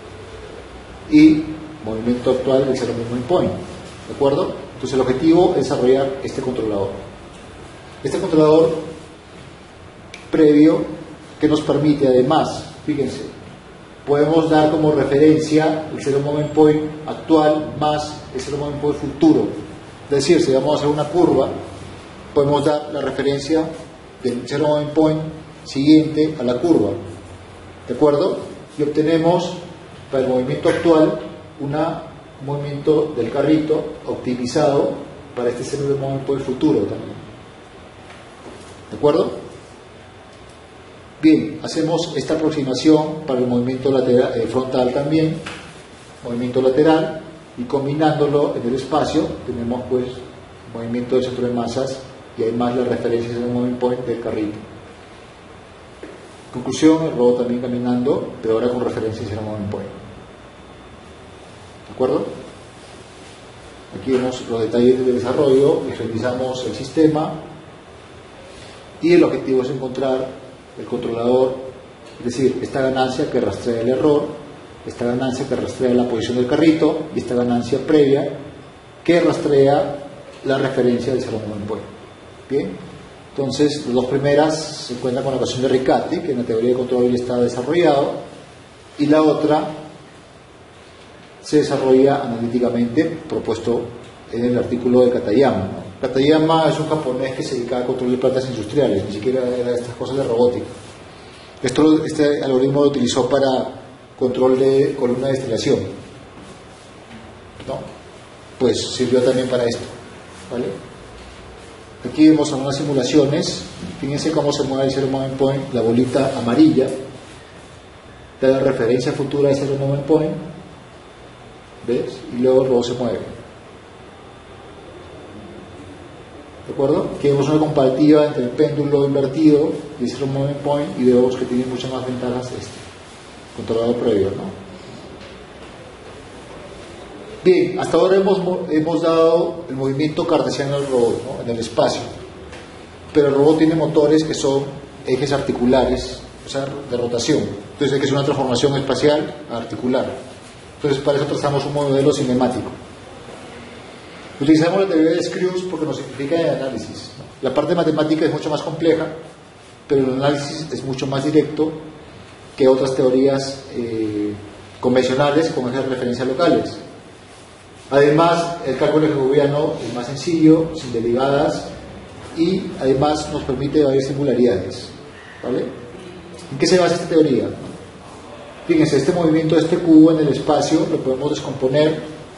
y movimiento actual del zero moment point, ¿de acuerdo? Entonces el objetivo es desarrollar este controlador. Este controlador previo que nos permite además, fíjense, podemos dar como referencia el zero moment point actual más el zero moment point futuro. Es decir, si vamos a hacer una curva, podemos dar la referencia del zero moment point siguiente a la curva, ¿de acuerdo? Y obtenemos para el movimiento actual una, un movimiento del carrito optimizado para este zero moment point futuro también, ¿de acuerdo? Bien, hacemos esta aproximación para el movimiento lateral, eh, frontal también, movimiento lateral, y combinándolo en el espacio tenemos pues movimiento del centro de masas y además las referencias del moment point del carrito. Conclusión, el robot también caminando, pero ahora con referencias al moment point. ¿De acuerdo? Aquí vemos los detalles del desarrollo, visualizamos el sistema y el objetivo es encontrar el controlador, es decir, esta ganancia que rastrea el error, esta ganancia que rastrea la posición del carrito y esta ganancia previa que rastrea la referencia del zero moment point. Bien, entonces las dos primeras se encuentran con la ecuación de Riccati, que en la teoría de control ya está desarrollado, y la otra se desarrolla analíticamente, propuesto en el artículo de Katayama, ¿no? Katayama es un japonés que se dedica a control de plantas industriales, ni siquiera era estas cosas de robótica. Esto, este algoritmo lo utilizó para control de columna de destilación, ¿no? Pues sirvió también para esto, ¿vale? Aquí vemos algunas simulaciones. Fíjense cómo se mueve el zero moment point, la bolita amarilla da la referencia futura del zero moment point, ¿ves? Y luego el robot se mueve, ¿de acuerdo? Aquí vemos una comparativa entre el péndulo invertido y el zero moment point y vemos que tiene muchas más ventajas este controlador previo, ¿no? Bien, hasta ahora hemos, hemos dado el movimiento cartesiano del robot, ¿no?, en el espacio, pero el robot tiene motores que son ejes articulares, o sea, de rotación. Entonces hay que hacer una transformación espacial a articular. Entonces para eso trazamos un modelo cinemático. Utilizamos la teoría de Screws porque nos simplifica el análisis, ¿no? La parte matemática es mucho más compleja, pero el análisis es mucho más directo que otras teorías eh, convencionales con ejes de referencia locales. Además, el cálculo jacobiano es más sencillo, sin derivadas, y además nos permite varias singularidades, ¿vale? ¿En qué se basa esta teoría? Fíjense, este movimiento de este cubo en el espacio lo podemos descomponer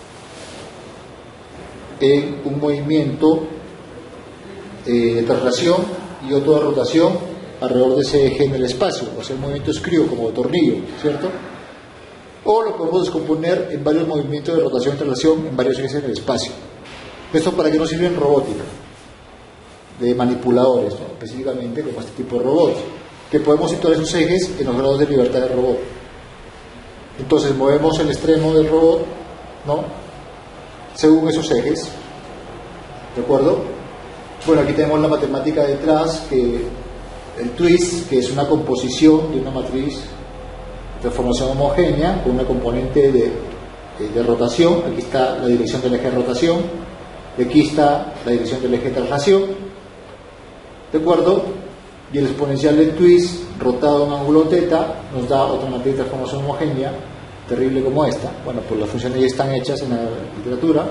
en un movimiento eh, de traslación y otro de rotación alrededor de ese eje en el espacio, o sea, un movimiento escrío como de tornillo, ¿cierto? O lo podemos descomponer en varios movimientos de rotación y traslación en varios ejes en el espacio. ¿Esto para qué nos sirve en robótica? De manipuladores, ¿no?, específicamente como este tipo de robots, que podemos situar esos ejes en los grados de libertad del robot. Entonces movemos el extremo del robot, ¿no?, según esos ejes, ¿de acuerdo? Bueno, aquí tenemos la matemática detrás, que el twist, que es una composición de una matriz de formación homogénea con una componente de, de, de rotación. Aquí está la dirección del eje de rotación, y aquí está la dirección del eje de traslación, ¿de acuerdo? Y el exponencial del twist rotado en ángulo teta nos da otra matriz de formación homogénea terrible como esta. Bueno, pues las funciones ya están hechas en la literatura,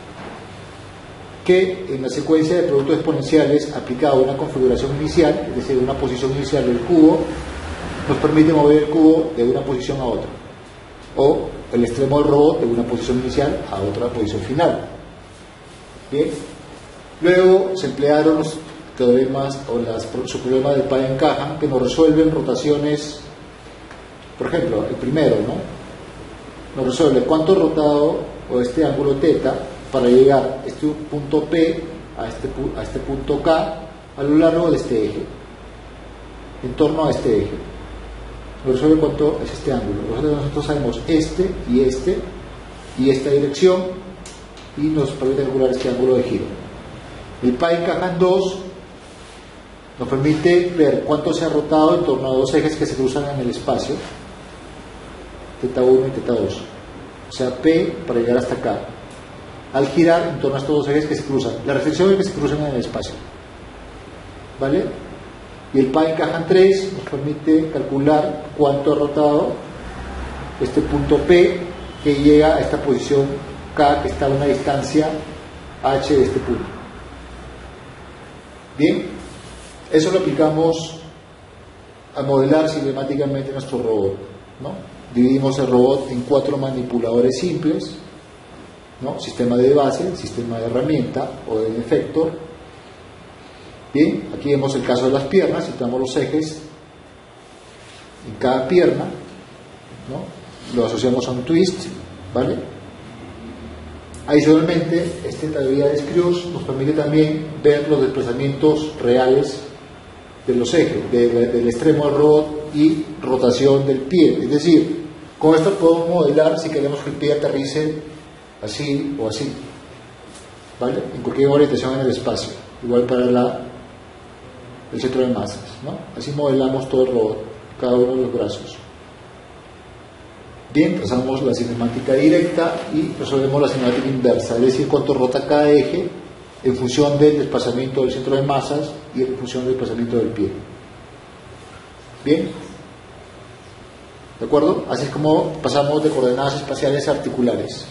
que en la secuencia de productos exponenciales aplicado a una configuración inicial, es decir, una posición inicial del cubo, nos permite mover el cubo de una posición a otra, o el extremo del robot de una posición inicial a otra posición final. Bien, luego se emplearon los teoremas o las, su problema del pi encajan, que nos resuelven rotaciones. Por ejemplo, el primero, ¿no?, nos resuelve cuánto rotado o este ángulo teta para llegar a este punto P a este, a este punto K a lo largo de este eje, en torno a este eje. Nos resuelve cuánto es este ángulo. Nosotros, nosotros sabemos este y este y esta dirección, y nos permite calcular este ángulo de giro. El pi encajan dos nos permite ver cuánto se ha rotado en torno a dos ejes que se cruzan en el espacio, teta uno y teta dos, o sea, P para llegar hasta acá, al girar en torno a estos dos ejes que se cruzan. La reflexión es que se cruzan en el espacio, ¿vale? Y el pi encajan tres nos permite calcular cuánto ha rotado este punto P que llega a esta posición K, que está a una distancia h de este punto. Bien, eso lo aplicamos a modelar sistemáticamente nuestro robot, ¿no? Dividimos el robot en cuatro manipuladores simples, ¿no?, sistema de base, sistema de herramienta o de efecto. Bien, aquí vemos el caso de las piernas, situamos los ejes en cada pierna, ¿no?, lo asociamos a un twist, ¿vale? Adicionalmente, esta teoría de Screws nos permite también ver los desplazamientos reales de los ejes, de, de, del extremo del robot y rotación del pie. Es decir, con esto podemos modelar si queremos que el pie aterrice así o así, ¿vale?, en cualquier orientación en el espacio, igual para la, el centro de masas, ¿no? Así modelamos todo el robot, cada uno de los brazos. Bien, trazamos la cinemática directa y resolvemos la cinemática inversa, es decir, cuánto rota cada eje en función del desplazamiento del centro de masas y en función del desplazamiento del pie. Bien, ¿de acuerdo? Así es como pasamos de coordenadas espaciales a articulares.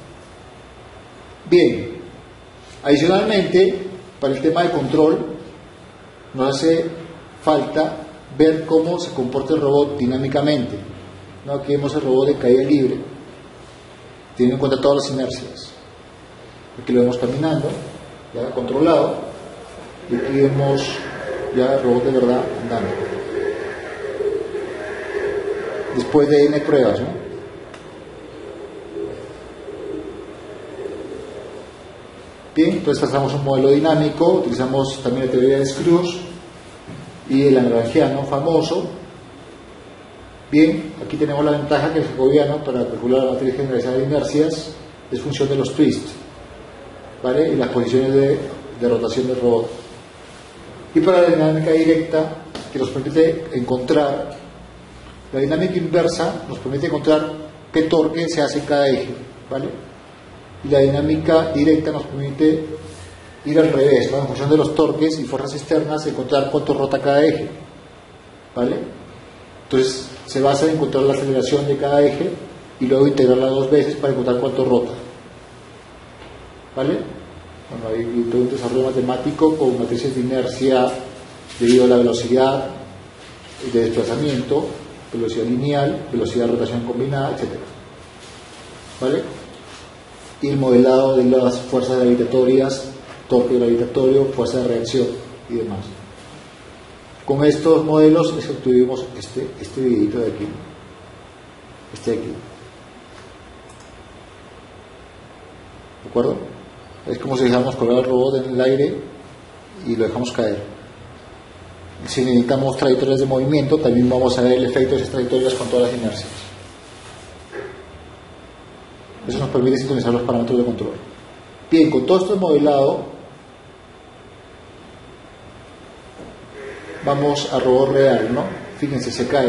Bien, adicionalmente, para el tema de control, nos hace falta ver cómo se comporta el robot dinámicamente, ¿no? Aquí vemos el robot de caída libre, teniendo en cuenta todas las inercias. Aquí lo vemos caminando, ya controlado, y aquí vemos ya el robot de verdad andando, después de N pruebas, ¿no? Bien, entonces trazamos un modelo dinámico, utilizamos también la teoría de Screws y el lagrangiano famoso. Bien, aquí tenemos la ventaja que el jacobiano para calcular la matriz generalizada de inercias es función de los twists, ¿vale? Y las posiciones de, de rotación del robot. Y para la dinámica directa, que nos permite encontrar, la dinámica inversa nos permite encontrar qué torque se hace en cada eje, ¿vale? Y la dinámica directa nos permite ir al revés, ¿no? En función de los torques y fuerzas externas, encontrar cuánto rota cada eje, ¿vale? Entonces se basa en encontrar la aceleración de cada eje y luego integrarla dos veces para encontrar cuánto rota, ¿vale? Bueno, hay todo un desarrollo matemático con matrices de inercia debido a la velocidad de desplazamiento, velocidad lineal, velocidad de rotación combinada, etcétera, ¿vale? Y el modelado de las fuerzas gravitatorias, torque gravitatorio, fuerza de reacción y demás. Con estos modelos es que obtuvimos este, este videito de aquí, este de aquí, ¿de acuerdo? Es como si dejáramos colgar el robot en el aire y lo dejamos caer. Si necesitamos trayectorias de movimiento, también vamos a ver el efecto de esas trayectorias con todas las inercias. Eso nos permite sintonizar los parámetros de control. Bien, con todo esto modelado, vamos a robot real, ¿no? Fíjense, se cae.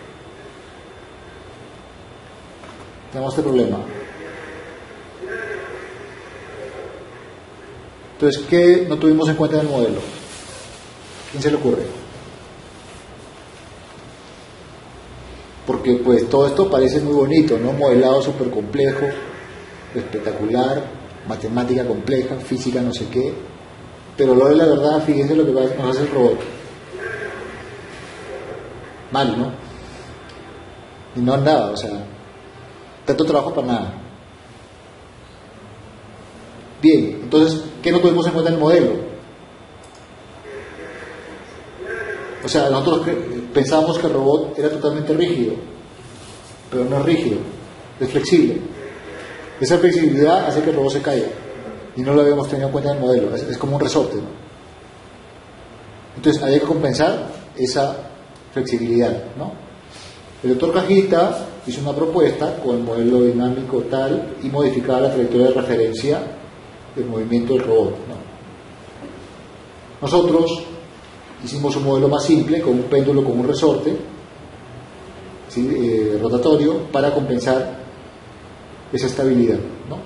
Tenemos este problema. Entonces, ¿qué no tuvimos en cuenta en el modelo? ¿Quién se le ocurre? Porque pues todo esto parece muy bonito, ¿no? Modelado súper complejo, espectacular, matemática compleja, física no sé qué, pero lo de la verdad, fíjense lo que nos hace el robot. Mal, ¿no? Y no andaba, o sea, tanto trabajo para nada. Bien, entonces, ¿qué no tuvimos en cuenta en el modelo? O sea, nosotros pensábamos que el robot era totalmente rígido, pero no es rígido, es flexible. Esa flexibilidad hace que el robot se caiga y no lo habíamos tenido en cuenta en el modelo, es, es como un resorte, ¿no? Entonces, hay que compensar esa flexibilidad, ¿no? El doctor Cajita hizo una propuesta con el modelo dinámico tal y modificaba la trayectoria de referencia del movimiento del robot, ¿no? Nosotros hicimos un modelo más simple con un péndulo con un resorte, ¿sí? eh, rotatorio para compensar esa estabilidad, ¿no?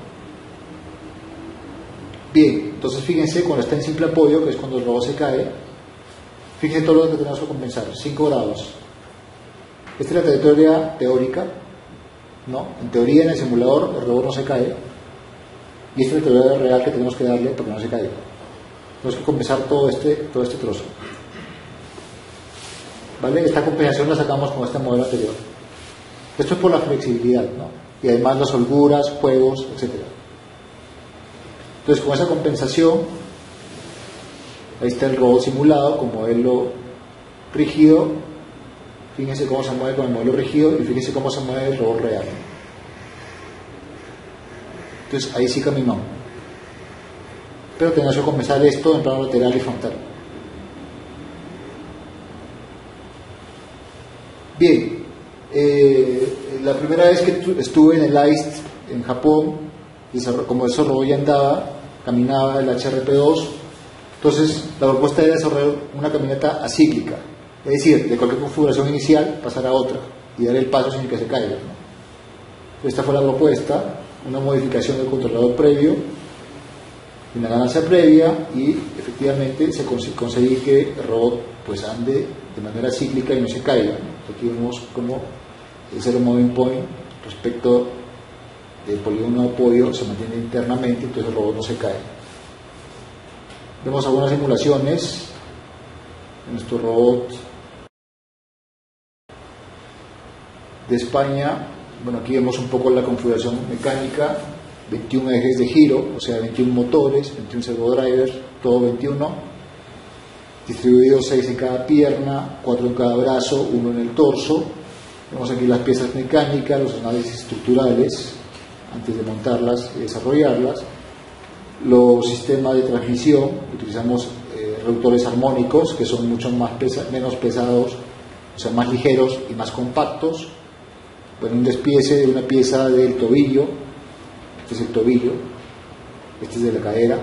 Bien, entonces fíjense, cuando está en simple apoyo, que es cuando el robot se cae, fíjense todo lo que tenemos que compensar, cinco grados. Esta es la trayectoria teórica, ¿no? En teoría, en el simulador, el robot no se cae, y esta es la trayectoria real que tenemos que darle para que no se caiga. Tenemos que compensar todo este, todo este trozo, ¿vale? Esta compensación la sacamos con este modelo anterior. Esto es por la flexibilidad, ¿no? Y además las holguras, juegos, etcétera. Entonces, con esa compensación, ahí está el robot simulado con modelo rígido. Fíjense cómo se mueve con el modelo rígido y fíjense cómo se mueve el robot real. Entonces, ahí sí caminó. Pero tenemos que compensar esto en plano lateral y frontal. Bien, eh, la primera vez que estuve en el A I S T en Japón, como ese robot ya andaba, caminaba el H R P dos, entonces la propuesta era desarrollar una camioneta acíclica, es decir, de cualquier configuración inicial pasar a otra y dar el paso sin que se caiga, ¿no? Esta fue la propuesta, una modificación del controlador previo, una ganancia previa y efectivamente se cons conseguí que el robot pues ande de manera cíclica y no se caiga, ¿no? Aquí vemos cómo el zero moving point respecto del polígono de apoyo se mantiene internamente, entonces el robot no se cae. Vemos algunas simulaciones en nuestro robot de España. Bueno, aquí vemos un poco la configuración mecánica, veintiún ejes de giro, o sea, veintiún motores, veintiún servodrivers, todo veintiuno, distribuidos seis en cada pierna, cuatro en cada brazo, uno en el torso. Vemos aquí las piezas mecánicas, los análisis estructurales, antes de montarlas y desarrollarlas. Los sistemas de transmisión, utilizamos eh, reductores armónicos, que son mucho más pesa menos pesados, o sea, más ligeros y más compactos. Bueno, un despiece de una pieza del tobillo este es el tobillo, este es de la cadera.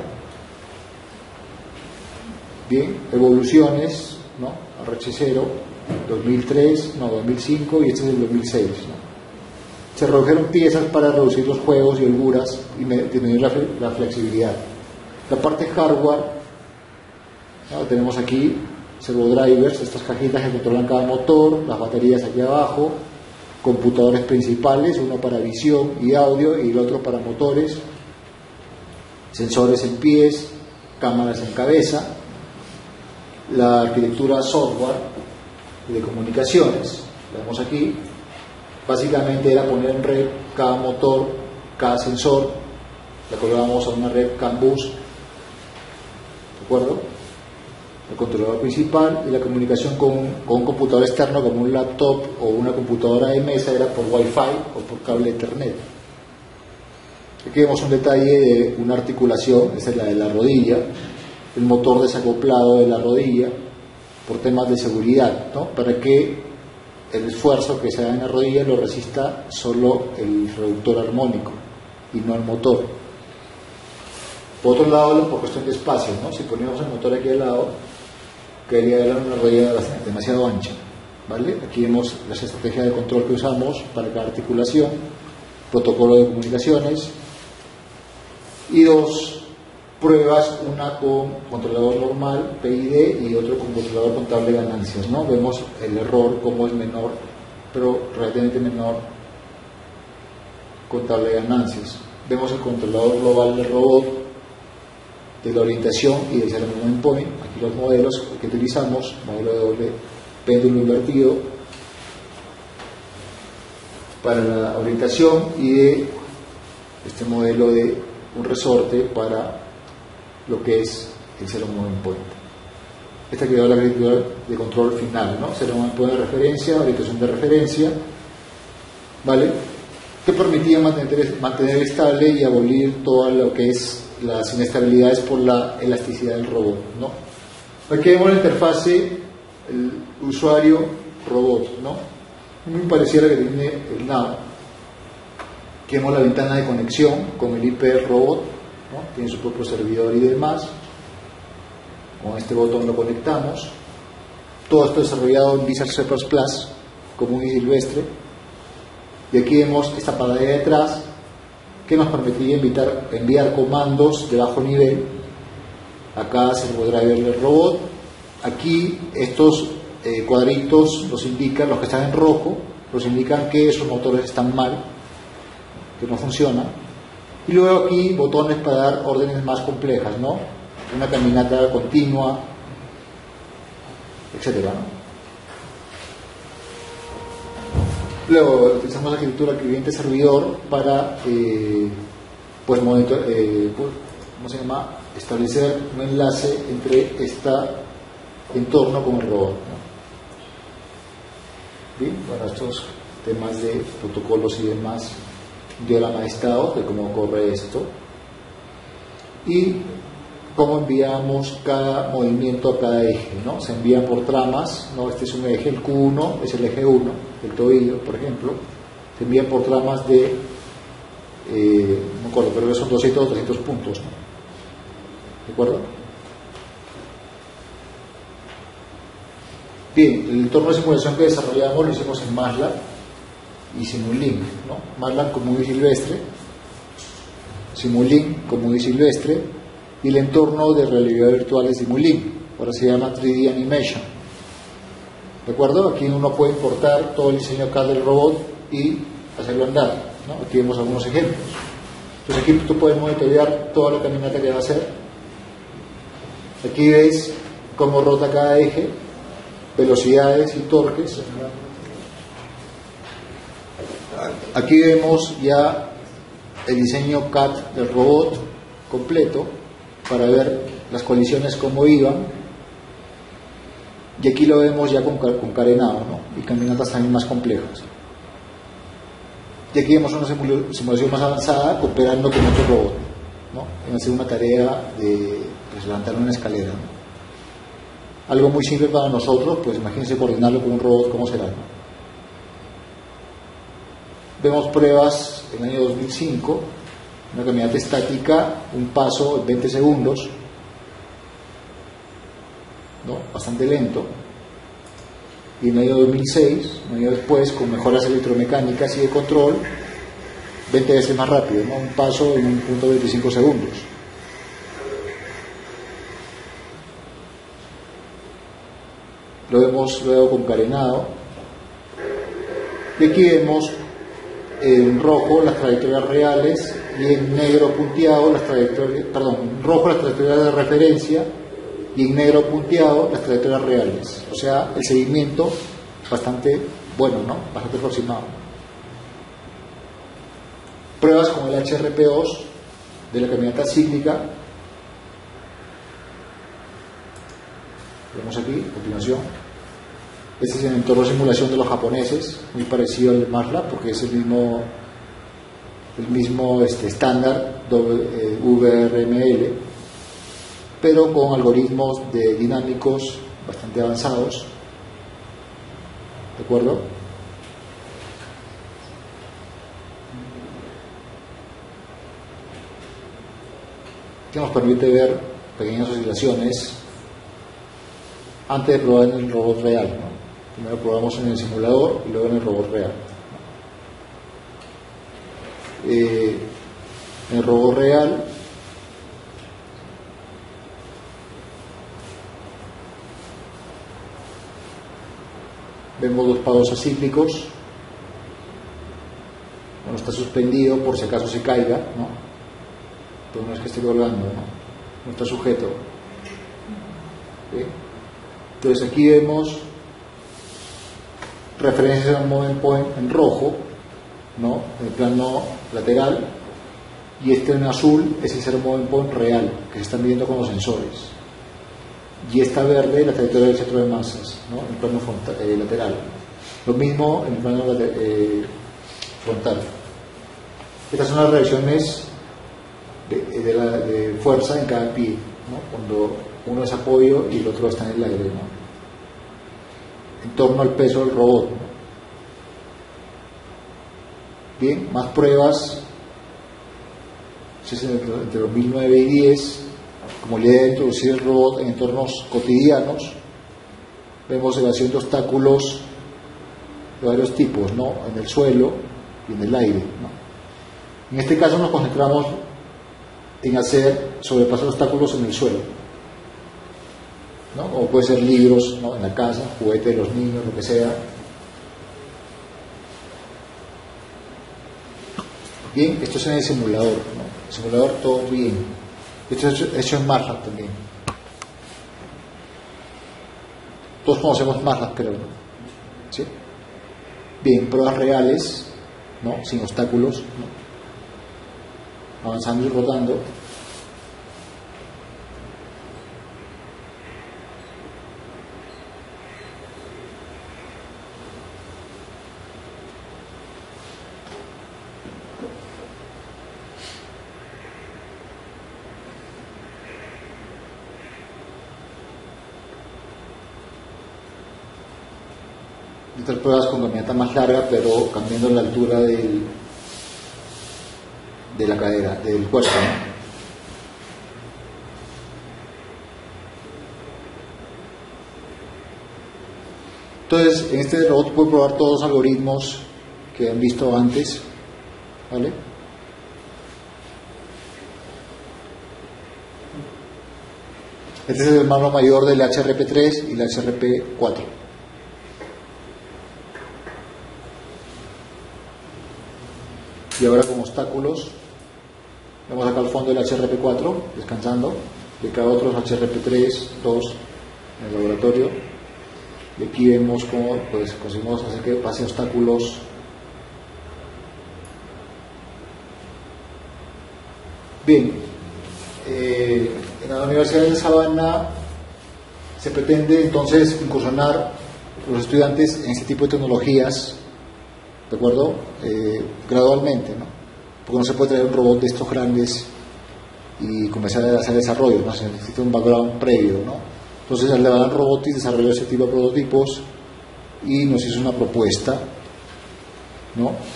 Bien, evoluciones, ¿no? Arreche cero, dos mil tres, no, dos mil cinco y este es el dos mil seis, ¿no? Se redujeron piezas para reducir los juegos y holguras y disminuir la, la flexibilidad. La parte hardware, ¿no? Tenemos aquí servo drivers, estas cajitas que controlan cada motor, las baterías aquí abajo, computadores principales, uno para visión y audio y el otro para motores, sensores en pies, cámaras en cabeza, la arquitectura software de comunicaciones, la vemos aquí, básicamente era poner en red cada motor, cada sensor, la colocamos a una red CAN bus, ¿de acuerdo? El controlador principal y la comunicación con, con un computador externo como un laptop o una computadora de mesa era por Wi-Fi o por cable Ethernet. Aquí vemos un detalle de una articulación, esta es la de la rodilla, el motor desacoplado de la rodilla por temas de seguridad, ¿no? Para que el esfuerzo que se da en la rodilla lo resista solo el reductor armónico y no el motor. Por otro lado, por cuestión de espacio, ¿no? Si ponemos el motor aquí al lado, quedaría una rodilla demasiado ancha, ¿vale? Aquí vemos las estrategias de control que usamos para cada articulación, protocolo de comunicaciones y dos pruebas, una con controlador normal, P I D, y otro con controlador contable de ganancias, ¿no? Vemos el error como es menor, pero relativamente menor contable de ganancias. Vemos el controlador global del robot, de la orientación y del Zero Movement Point. Aquí los modelos que utilizamos, modelo de doble péndulo invertido para la orientación y de este modelo de un resorte para lo que es el Zero Movement Point. Esta quedó la arquitectura de control final, ¿no? Zero Movement Point de referencia, orientación de referencia, ¿vale? Que permitía mantener, mantener estable y abolir todo lo que es las inestabilidades por la elasticidad del robot, ¿no? Aquí vemos la interfase, el usuario robot, ¿no? Muy parecida a la que tiene el Now. Aquí vemos la ventana de conexión con el I P robot, ¿no? Tiene su propio servidor y demás. Con este botón lo conectamos. Todo esto desarrollado en Visual C plus plus, común y silvestre. Y aquí vemos esta pantalla de atrás que nos permitiría enviar, enviar comandos de bajo nivel a cada servodriver del robot. Aquí estos eh, cuadritos los indican, los que están en rojo, los indican que esos motores están mal, que no funcionan. Y luego aquí botones para dar órdenes más complejas, ¿no? Una caminata continua, etcétera, ¿no? Luego utilizamos la arquitectura cliente-servidor para eh, pues, monitor, eh, ¿cómo se llama? Establecer un enlace entre este entorno con el robot, ¿no? Bien, bueno, estos temas de protocolos y demás, diagrama de estado de cómo ocurre esto y cómo enviamos cada movimiento a cada eje, ¿no? Se envían por tramas, ¿no? Este es un eje, el Q uno es el eje uno, el tobillo, por ejemplo, se envían por tramas de, eh, no me acuerdo, pero son doscientos o trescientos puntos, ¿no? ¿De acuerdo? Bien, el entorno de simulación que desarrollamos lo hicimos en MATLAB y Simulink, ¿no? MATLAB común y silvestre, Simulink común y silvestre, y el entorno de realidad virtual de Simulink, ahora se llama tres D Animation. ¿De acuerdo? Aquí uno puede importar todo el diseño C A D del robot y hacerlo andar, ¿no? Aquí vemos algunos ejemplos. Entonces aquí tú puedes monitorear toda la caminata que va a hacer. Aquí ves cómo rota cada eje, velocidades y torques. Aquí vemos ya el diseño C A D del robot completo para ver las colisiones cómo iban, y aquí lo vemos ya con, con carenado, ¿no? Y caminatas también más complejas. Y aquí vemos una simulación más avanzada cooperando con otro robot, ¿no? En hacer una tarea de pues, levantar una escalera, ¿no? Algo muy simple para nosotros, pues imagínense coordinarlo con un robot, ¿cómo será, no? Vemos pruebas en el año dos mil cinco, Una caminata estática, un paso en veinte segundos, ¿no? Bastante lento. Y en el año dos mil seis, un año después, con mejoras electromecánicas y de control, veinte veces más rápido, ¿no? Un paso en un punto veinticinco segundos. Lo vemos luego con carenado. Y aquí vemos en rojo las trayectorias reales y en negro punteado las trayectorias, perdón, en rojo las trayectorias de referencia y en negro punteado las trayectorias reales. O sea, el seguimiento bastante bueno, ¿no? Bastante aproximado. Pruebas con el H R P dos de la caminata cíclica. Vemos aquí, a continuación. Este es el entorno de simulación de los japoneses, muy parecido al MATLAB porque es el mismo el mismo este, estándar eh, V R M L, pero con algoritmos de dinámicos bastante avanzados. ¿De acuerdo? Que nos permite ver pequeñas oscilaciones antes de probar en el robot real, ¿no? Primero probamos en el simulador y luego en el robot real. Eh, en el robot real vemos dos pagos acíclicos. Uno está suspendido por si acaso se caiga, ¿no? Pero no es que esté colgando, ¿no? No está sujeto. ¿Sí? Entonces aquí vemos referencias al moving point en rojo, ¿no? En el plano lateral, y este en azul es el zero moving point real que se están midiendo con los sensores, y esta verde la trayectoria del centro de masas, ¿no? En el plano frontal, eh, lateral. Lo mismo en el plano eh, frontal. Estas son las reacciones de, de, la, de fuerza en cada pie, ¿no? Cuando uno es apoyo y el otro está en el aire, ¿no? En torno al peso del robot, ¿no? Bien, más pruebas entre dos mil nueve y diez, como la idea de introducir el robot en entornos cotidianos. Vemos evasión de obstáculos de varios tipos, ¿no? En el suelo y en el aire, ¿no? En este caso nos concentramos en hacer sobrepaso de obstáculos en el suelo, ¿no? O puede ser libros, ¿no? En la casa, juguetes de los niños, lo que sea. Bien, esto es en el simulador, ¿no? El simulador todo bien. Esto es hecho en MATLAB también. Todos conocemos MATLAB, creo, ¿no? ¿Sí? Bien, pruebas reales, ¿no? Sin obstáculos, ¿no? Avanzando y rotando. Estas pruebas con caminata más larga, pero cambiando la altura del, de la cadera, del cuerpo, ¿no? Entonces, en este robot puedo probar todos los algoritmos que han visto antes, ¿vale? Este es el hermano mayor del H R P tres y el H R P cuatro. Y ahora con obstáculos, vemos acá al fondo el H R P cuatro descansando, y acá otros H R P tres, dos en el laboratorio, y aquí vemos cómo pues, conseguimos hacer que pase obstáculos. Bien, eh, en la Universidad de Sabana se pretende entonces incursionar los estudiantes en este tipo de tecnologías, ¿de acuerdo? Eh, gradualmente, ¿no? Porque no se puede traer un robot de estos grandes y comenzar a hacer desarrollo, ¿no? Se necesita un background previo, ¿no? Entonces el Lebanon Robotics desarrolló ese tipo de prototipos y nos hizo una propuesta, ¿no?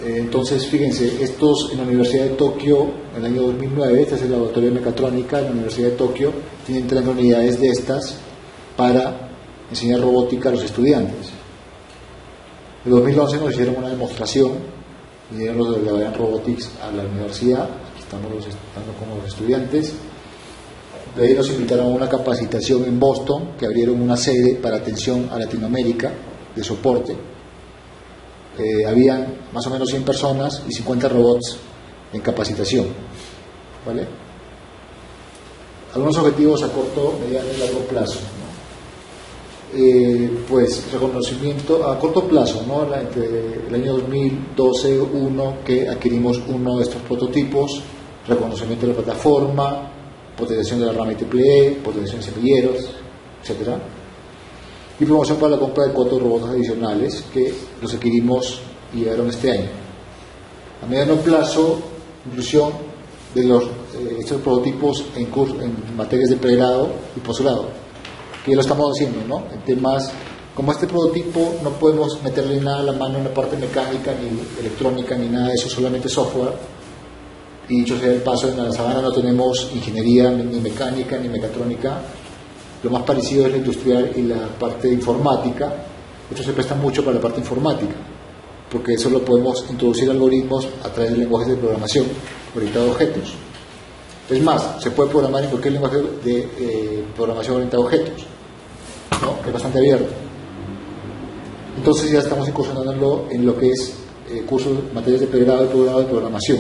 Eh, entonces, fíjense, estos en la Universidad de Tokio, en el año dos mil nueve, este es el laboratorio de mecatrónica en la Universidad de Tokio, tienen treinta unidades de estas para enseñar robótica a los estudiantes. En dos mil once nos hicieron una demostración, vinieron los de Levayan Robotics a la universidad, aquí estamos los, estamos con los estudiantes. De ahí nos invitaron a una capacitación en Boston, que abrieron una sede para atención a Latinoamérica, de soporte. Eh, habían más o menos cien personas y cincuenta robots en capacitación, ¿vale? Algunos objetivos a corto, mediano y largo plazo, ¿no? Eh, pues reconocimiento a corto plazo, ¿no? La, entre el año dos mil doce, uno que adquirimos uno de estos prototipos, reconocimiento de la plataforma, potenciación de la rama I triple E, potenciación de semilleros, etcétera, y promoción para la compra de cuatro robots adicionales que los adquirimos y llegaron este año. A mediano plazo, inclusión de los, eh, estos prototipos en, curso, en materias de pregrado y posgrado, que ya lo estamos haciendo, ¿no? En temas, como este prototipo no podemos meterle nada a la mano en la parte mecánica, ni electrónica, ni nada de eso, solamente software, y dicho sea el paso, en la sabana no tenemos ingeniería, ni mecánica, ni mecatrónica. Lo más parecido es la industrial y la parte de informática. Esto se presta mucho para la parte informática, porque eso lo podemos introducir algoritmos a través de lenguajes de programación orientados a objetos. Es más, se puede programar en cualquier lenguaje de eh, programación orientada a objetos, ¿no? Es bastante abierto. Entonces ya estamos incursionando en lo, en lo que es eh, cursos, materias de pregrado y posgrado de programación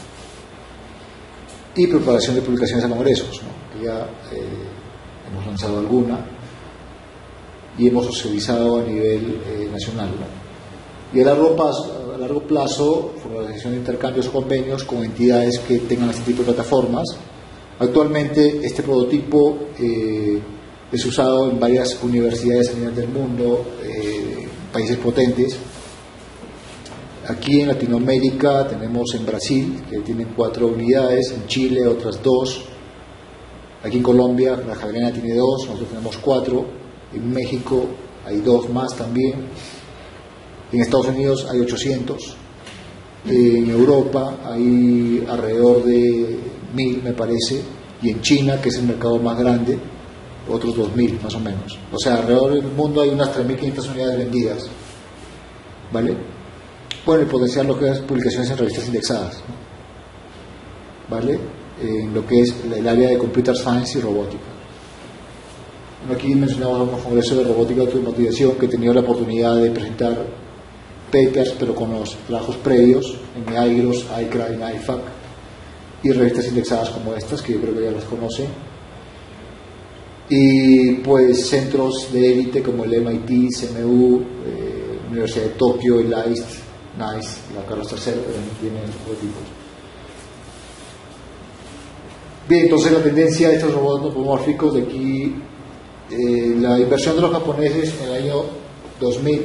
y preparación de publicaciones a congresos, ¿no? Que ya eh, hemos lanzado alguna y hemos socializado a nivel eh, nacional, ¿no? Y a largo, plazo, a largo plazo, formalización de intercambios o convenios con entidades que tengan este tipo de plataformas. Actualmente este prototipo eh, es usado en varias universidades a nivel del mundo, eh, países potentes. Aquí en Latinoamérica tenemos en Brasil, que tienen cuatro unidades, en Chile otras dos. Aquí en Colombia, la Javeriana tiene dos, nosotros tenemos cuatro. En México hay dos más también. En Estados Unidos hay ochocientos. En Europa hay alrededor de mil, me parece. Y en China, que es el mercado más grande, otros dos mil más o menos. O sea, alrededor del mundo hay unas tres mil quinientas unidades vendidas. ¿Vale? Bueno, y potenciar lo que es publicaciones en revistas indexadas, ¿no? ¿Vale? En lo que es el área de Computer Science y Robótica. Aquí mencionamos un congreso de robótica de automatización que he tenido la oportunidad de presentar papers, pero con los trabajos previos en AIGROS, AICRA, en I F A C, y revistas indexadas como estas, que yo creo que ya las conocen. Y pues centros de élite como el M I T, C M U, eh, Universidad de Tokio, el I C E, NICE, la Carlos tercero, que también tiene otros tipos. Bien, entonces la tendencia de estos robots antropomórficos de aquí, eh, la inversión de los japoneses en el año dos mil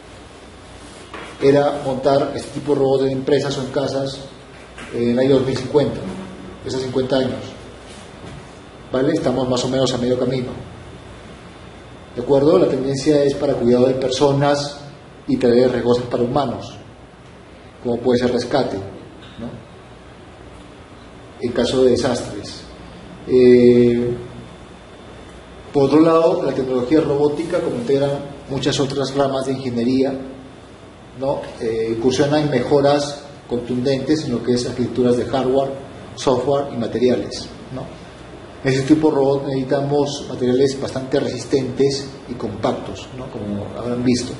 era montar este tipo de robots en empresas o en casas en el año dos mil cincuenta, esos cincuenta años. ¿Vale? Estamos más o menos a medio camino. ¿De acuerdo? La tendencia es para cuidado de personas y tareas riesgosas para humanos, como puede ser rescate, ¿no? En caso de desastres. Eh, por otro lado, la tecnología robótica, como integran muchas otras ramas de ingeniería, ¿no? Eh, incursiona en mejoras contundentes en lo que es arquitecturas de hardware, software y materiales, ¿no? En ese tipo de robot necesitamos materiales bastante resistentes y compactos, ¿no? Como habrán visto.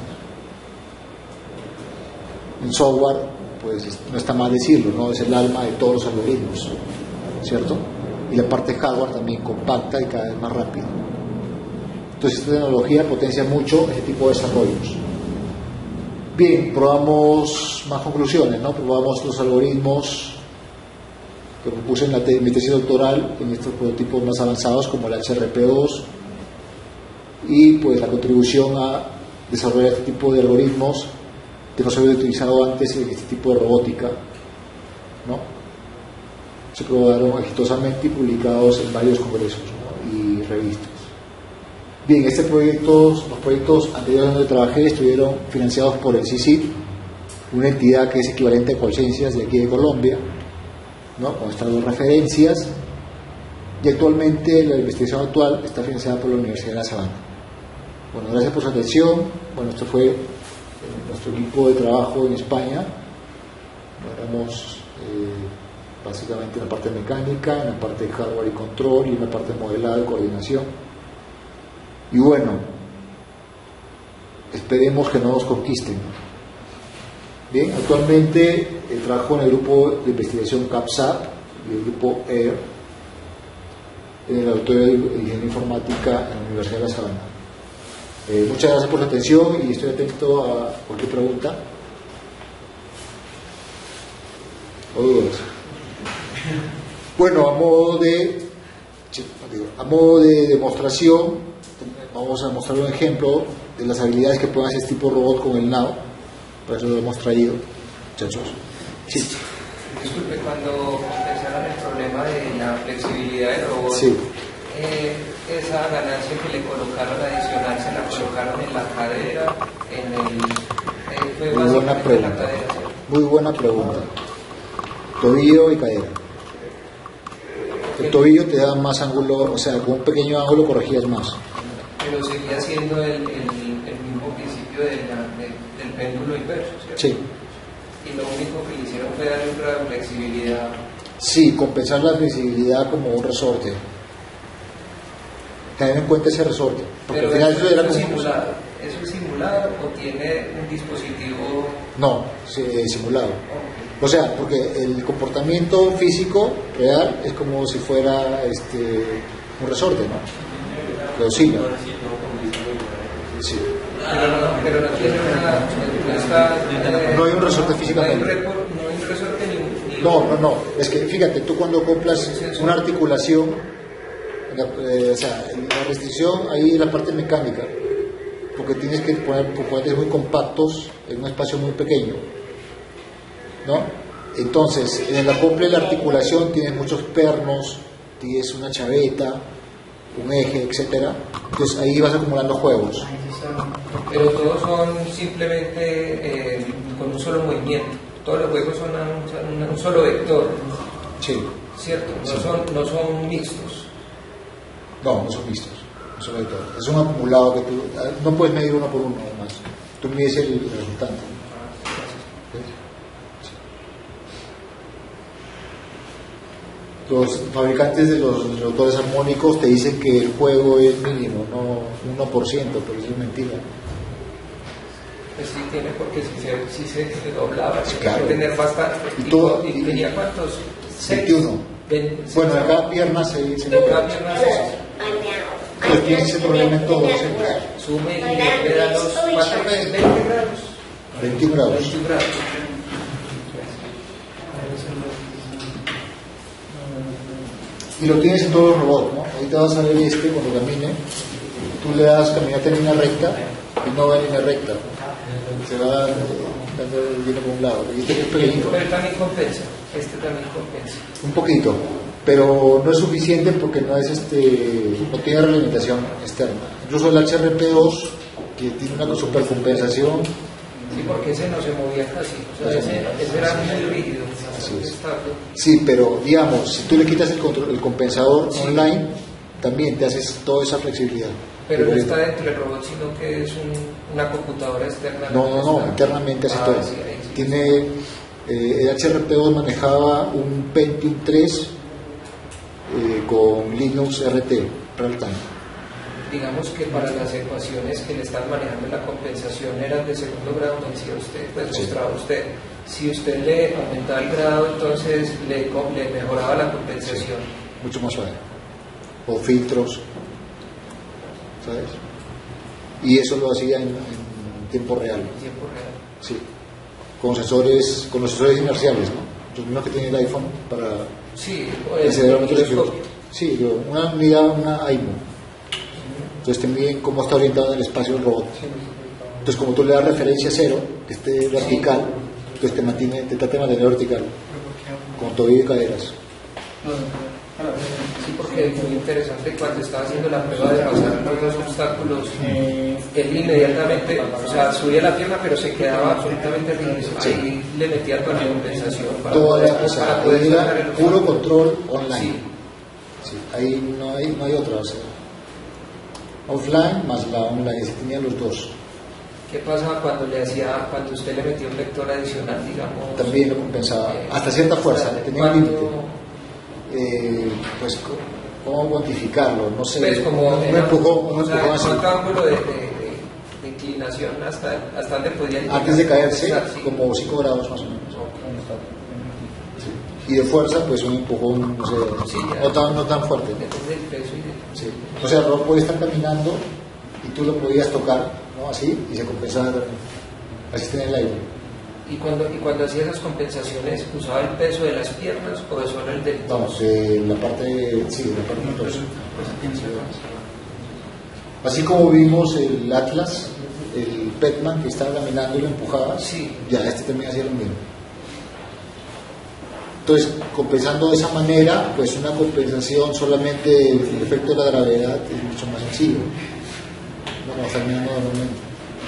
En software, pues no está mal decirlo, ¿no? Es el alma de todos los algoritmos, ¿cierto? Y la parte hardware también compacta y cada vez más rápida. Entonces esta tecnología potencia mucho este tipo de desarrollos. Bien, probamos más conclusiones, ¿no? Probamos los algoritmos que propuse en, la te- en mi tesis doctoral en estos prototipos más avanzados como el H R P dos, y pues la contribución a desarrollar este tipo de algoritmos que no se había utilizado antes en este tipo de robótica, ¿no? Se probaron exitosamente y publicados en varios congresos, ¿no? Y revistas. Bien, este proyecto, los proyectos anteriores donde trabajé estuvieron financiados por el C I C I D, una entidad que es equivalente a Colciencias de aquí de Colombia, ¿no? Con estas dos referencias, y actualmente la investigación actual está financiada por la Universidad de La Sabana. Bueno, gracias por su atención. Bueno, esto fue nuestro equipo de trabajo en España. Éramos eh, básicamente en la parte mecánica, en la parte de hardware y control, y en la parte de modelado y coordinación. Y bueno, esperemos que no nos conquisten. Bien, actualmente eh, trabajo en el grupo de investigación CAPSAT y el grupo A I R en el Laboratorio de Ingeniería Informática en la Universidad de La Sabana. Eh, muchas gracias por su atención y estoy atento a cualquier pregunta o dudas. Bueno, a modo de a modo de demostración, vamos a mostrar un ejemplo de las habilidades que pueden hacer este tipo de robot con el Nao. Por eso lo hemos traído, muchachos. Sí. Disculpe, cuando mencionan el problema de la flexibilidad del robot, sí. eh, esa ganancia que le colocaron adicional, ¿se la colocaron en la cadera, en el... Eh, fue Muy buena pregunta. la cadera, ¿sí? Muy buena pregunta. Tobillo y cadera. El tobillo te da más ángulo, o sea, con un pequeño ángulo corregías más. Pero seguía siendo el, el, el mismo principio de la, de, del péndulo inverso, ¿cierto? Sí. Y lo único que le hicieron fue darle un grado de flexibilidad. Sí, compensar la flexibilidad como un resorte. Tener en cuenta ese resorte. Porque Pero al final eso, eso era eso como... es simulado. ¿Eso es simulado o tiene un dispositivo? No, sí, simulado. O sea, porque el comportamiento físico real es como si fuera este, un resorte, ¿no? Que oscila. Sí. Pero no, pero no tiene una... No, está, eh, No hay un resorte físicamente. No hay, repor, no hay un resorte ni, ni No, no, no. Es que fíjate, tú cuando acoplas una articulación, la, eh, o sea, la restricción ahí es la parte mecánica, porque tienes que poner componentes muy compactos en un espacio muy pequeño, ¿no? Entonces, en el acople de la articulación tienes muchos pernos, tienes una chaveta, un eje, etcétera. Entonces ahí vas acumulando juegos. Pero todos son simplemente eh, con un solo movimiento. Todos los juegos son a un, a un solo vector. Sí. ¿Cierto? No, Sí. son, no son mixtos. No, no son mixtos. No son vectores. Es un acumulado que tú no puedes medir uno por uno, además. Tú mides el resultante. Los fabricantes de los motores armónicos te dicen que el juego es mínimo, no uno por ciento, pero eso es mentira. Pues sí tiene, porque si se, si se doblaba, Sí, tiene claro. que tener bastante. ¿Y ¿Y, todo? y tenía cuántos? veintiuno. Ven, Bueno, en cada pierna se se en cada pierna seis. Pues tiene ese problema en todos. ¿eh? Sume y le da los cuatro veces veinte grados. veintiún grados. veintiún grados. Y lo tienes en todos los robots, ¿no? Ahorita vas a ver este cuando camine. Tú le das caminata en línea recta y no va en línea recta. Se va dando yendo por un lado. Y este es pequeñito. Pero también compensa. Este también compensa. Un poquito. Pero no es suficiente porque no es este no tiene realimentación externa. Incluso el H R P dos, que tiene una supercompensación. Sí, porque ese no se movía casi. O sea, ese, ese era muy rígido. Así es. Estable. Sí, pero digamos, si tú le quitas el, control, el compensador sí. online, también te haces toda esa flexibilidad. Pero no está dentro del robot, sino que es un, una computadora externa. No, no, no, está... internamente hace ah, todo. Sí, sí, Tiene, eh, el H R P dos manejaba un Pentium tres eh, con Linux R T, Realtime. Digamos que para las ecuaciones que le están manejando la compensación eran de segundo grado, me decía usted, pues Sí. mostraba usted. Si usted le aumentaba el grado, entonces le, le mejoraba la compensación. Sí, mucho más suave. O filtros, ¿sabes? Y eso lo hacía en, en tiempo real. En tiempo real. Sí. Con sensores, con los sensores inerciales, ¿no? Los mismos que tiene el iPhone para Sí, el acelerómetro de telescopio. giro. Sí, una unidad, una A I M O. Entonces te miden cómo está orientado en el espacio el robot. Entonces como tú le das referencia cero, que esté vertical, entonces te mantiene, te trata de mantener vertical, con tobillo y caderas. Sí. Sí, porque fue muy interesante cuando estaba haciendo la prueba de pasar los dos obstáculos, él inmediatamente, o sea, subía la pierna pero se quedaba absolutamente rígido, ahí le metía toda la compensación para Toda poder, la, o sea, para poder ahí sacar era el puro control online. Sí. Sí, ahí no hay, no hay otra, o sea, offline más la online, se tenían los dos. ¿Qué pasaba cuando le hacía, cuando usted le metía un vector adicional, digamos? También lo compensaba, eh, hasta cierta fuerza, tenía un límite. Eh, pues, ¿cómo cuantificarlo? No sé, pues como un empujón, un o sea, empujón así. ¿cuánto ángulo de, de, de, de inclinación hasta, hasta dónde podía llegar? Antes de caerse, Sí. como cinco grados más o menos. Sí. Y de fuerza, pues un empujón, no sé, Sí, no, tan, no tan fuerte. Depende del peso y de... Sí. O sea, el robot puede estar caminando y tú lo podías tocar, ¿no? Así, y se compensaba también. Así está en el aire. ¿Y cuando, y cuando hacía esas compensaciones, usaba el peso de las piernas o de solo el del torso? Vamos, eh, la parte, sí, la parte del torso. Así como vimos el Atlas, el Petman que estaba caminando y lo empujaba, Sí. ya este también hacía lo mismo. Entonces, compensando de esa manera, pues una compensación solamente el efecto de la gravedad es mucho más sencillo. Bueno, está caminando normalmente.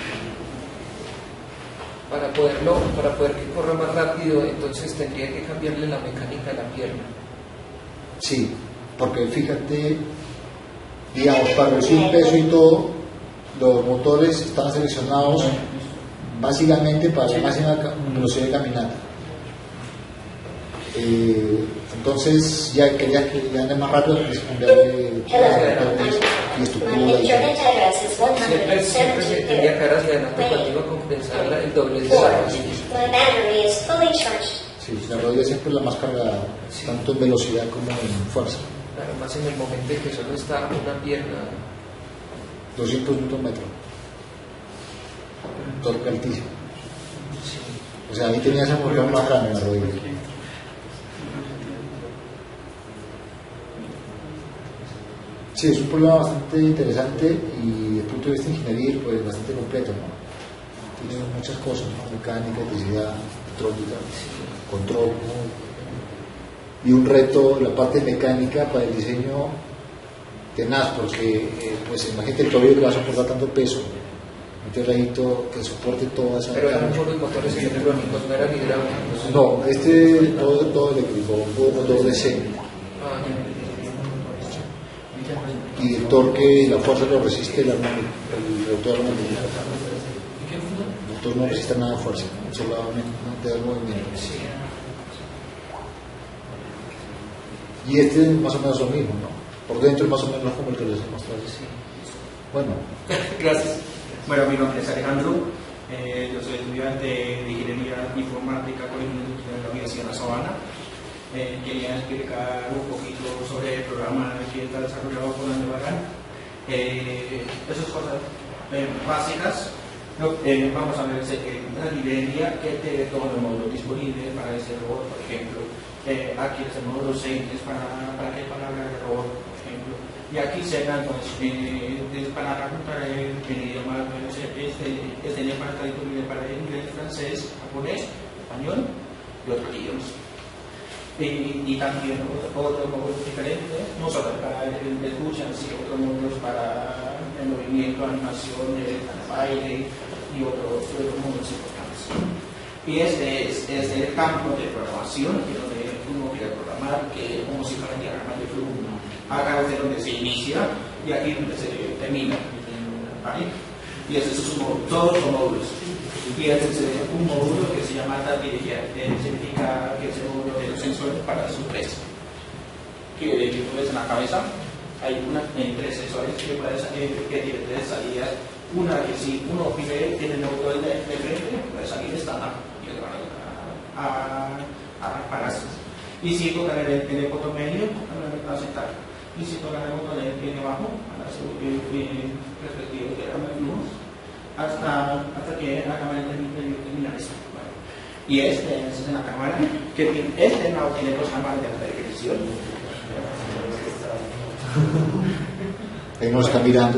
Para poderlo, para poder que corra más rápido, entonces tendría que cambiarle la mecánica de la pierna. Sí, porque fíjate, digamos, para reducir peso y todo, los motores están seleccionados básicamente para la máxima velocidad de caminata. Eh, entonces ya querías que ya ande más rápido, tienes que cambiarle motores y estructura. Y Siempre, siempre se tendría que dar hacia adelante cuando iba a compensar la- el doble de sí, la rodilla siempre es la más cargada, Sí. tanto en velocidad como en fuerza. Claro, más en el momento en que solo está una pierna. doscientos newton metros, torque altísimo. Sí. O sea, ahí tenías el motor más grande en la rodilla. Sí, es un problema bastante interesante y desde el punto de vista de ingeniería, pues bastante completo, ¿no? Tiene muchas cosas, ¿no? Mecánica, electricidad, electrónica, control, ¿no? Y un reto, la parte mecánica para el diseño tenaz, porque eh, pues imagínate el tobillo que va a soportar tanto peso, un terrenito que soporte toda esa Pero eran mecánica. puros motores electrónicos, no eran hidráulicos. No, este todo, todo eléctrico, un motor de C. Ah, Y el torque y la fuerza lo resiste el armónico, el motor armónico. El motor no resiste nada de fuerza, solamente te da el movimiento. Y este es más o menos lo mismo, ¿no? Por dentro es más o menos como el que les he mostrado. sí. Bueno, Gracias. Bueno, mi nombre es Alejandro, eh, yo soy estudiante de Ingeniería Informática con Industrial de la Universidad de La Sabana. Eh, quería explicar un poquito sobre el programa que está desarrollado por Aldebarán. Eh, esas cosas eh, básicas. No, eh, vamos a ver eh, una librería que tiene todos los módulos disponibles para este robot, por ejemplo. Eh, aquí es el módulo seis, es para, para qué palabra de robot, por ejemplo. Y aquí se dan, pues, eh, es para preguntar el, el idioma, pues, este, este idioma está disponible para inglés, francés, japonés, español y otros idiomas. Y, y también otros módulos diferentes, no solo para el, el escucha, sino otros módulos para el movimiento, animación, el baile y otros, otros módulos importantes. Y este es, es el campo de programación, que es donde uno quiere programar, que como si fuera un diagrama de flujo. Acá es donde se inicia y aquí es donde se termina. ¿Vale? Y estos son todos los módulos. Y este es un módulo que se llama Data-Dirigir, que significa que es el módulo de los sensores para su presa. Que, que tú ves en la cabeza, hay una, eh, tres sensores que, puedes, eh, que tienen tres salidas. Una que si uno vive en el motor de, de frente, puede salir estándar y le van a, a, a pararse. Y si tocan en el, en el botón medio, van a aceptar. Y si tocan el botón de, de abajo, van a hacer el respectivo diagrama de flujos. Hasta, hasta que acaben de terminar esto. Bueno. Y este es una cámara que tiene, este no tiene dos cámaras de alta definición. ahí nos está mirando.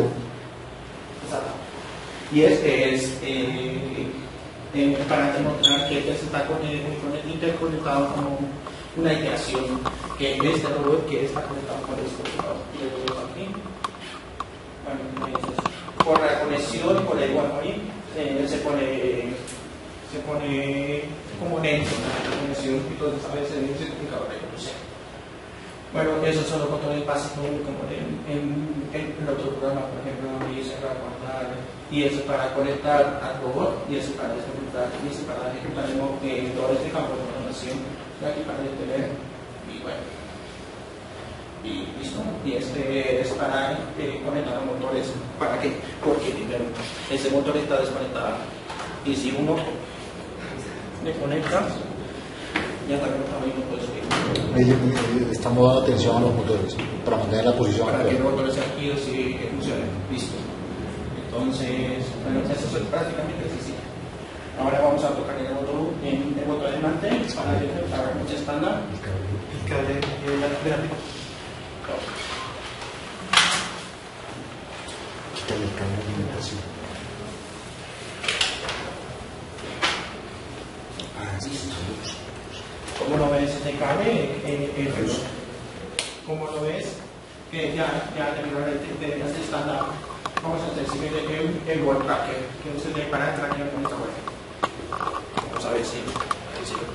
Y este es eh, eh, para demostrar que este está con el, con el interconectado como una iteración que este robot que está conectado con el computador. Y le doy aquí. Bueno, entonces, por la conexión, por el Wi-Fi, eh, se pone se pone como lento la conexión, y entonces a veces es un indicador de conexión. Bueno, esos son los controles básicos como en, en, en el otro programa, por ejemplo, abrir, cerrar, guardar, y eso para conectar al robot, y eso para desconectar, y eso para ejecutar en todo este campo de programación, y aquí para detener, y bueno, y listo. Y este es para eh, conectar a motores. ¿Para qué? Porque ese motor está desconectado, y si uno le conecta, ya también está viendo todo eso. Estamos dando atención a los motores para mantener la posición para actual. que los motores activos y que funcionen. Listo. Entonces, bueno, eso es prácticamente sencillo. Ahora vamos a tocar el motor en el motor adelante para ejecutar mucha estándar. El cable de la gráfica. Quítale el cable de alimentación. Ah, sí. ¿Cómo lo ves este cable? Eh, eh, ¿Cómo lo ves? Que ya, ya terminó el de este estándar. Vamos a hacer el, el web tracker, que es el de para traquear con esta web. Vamos a ver si. A si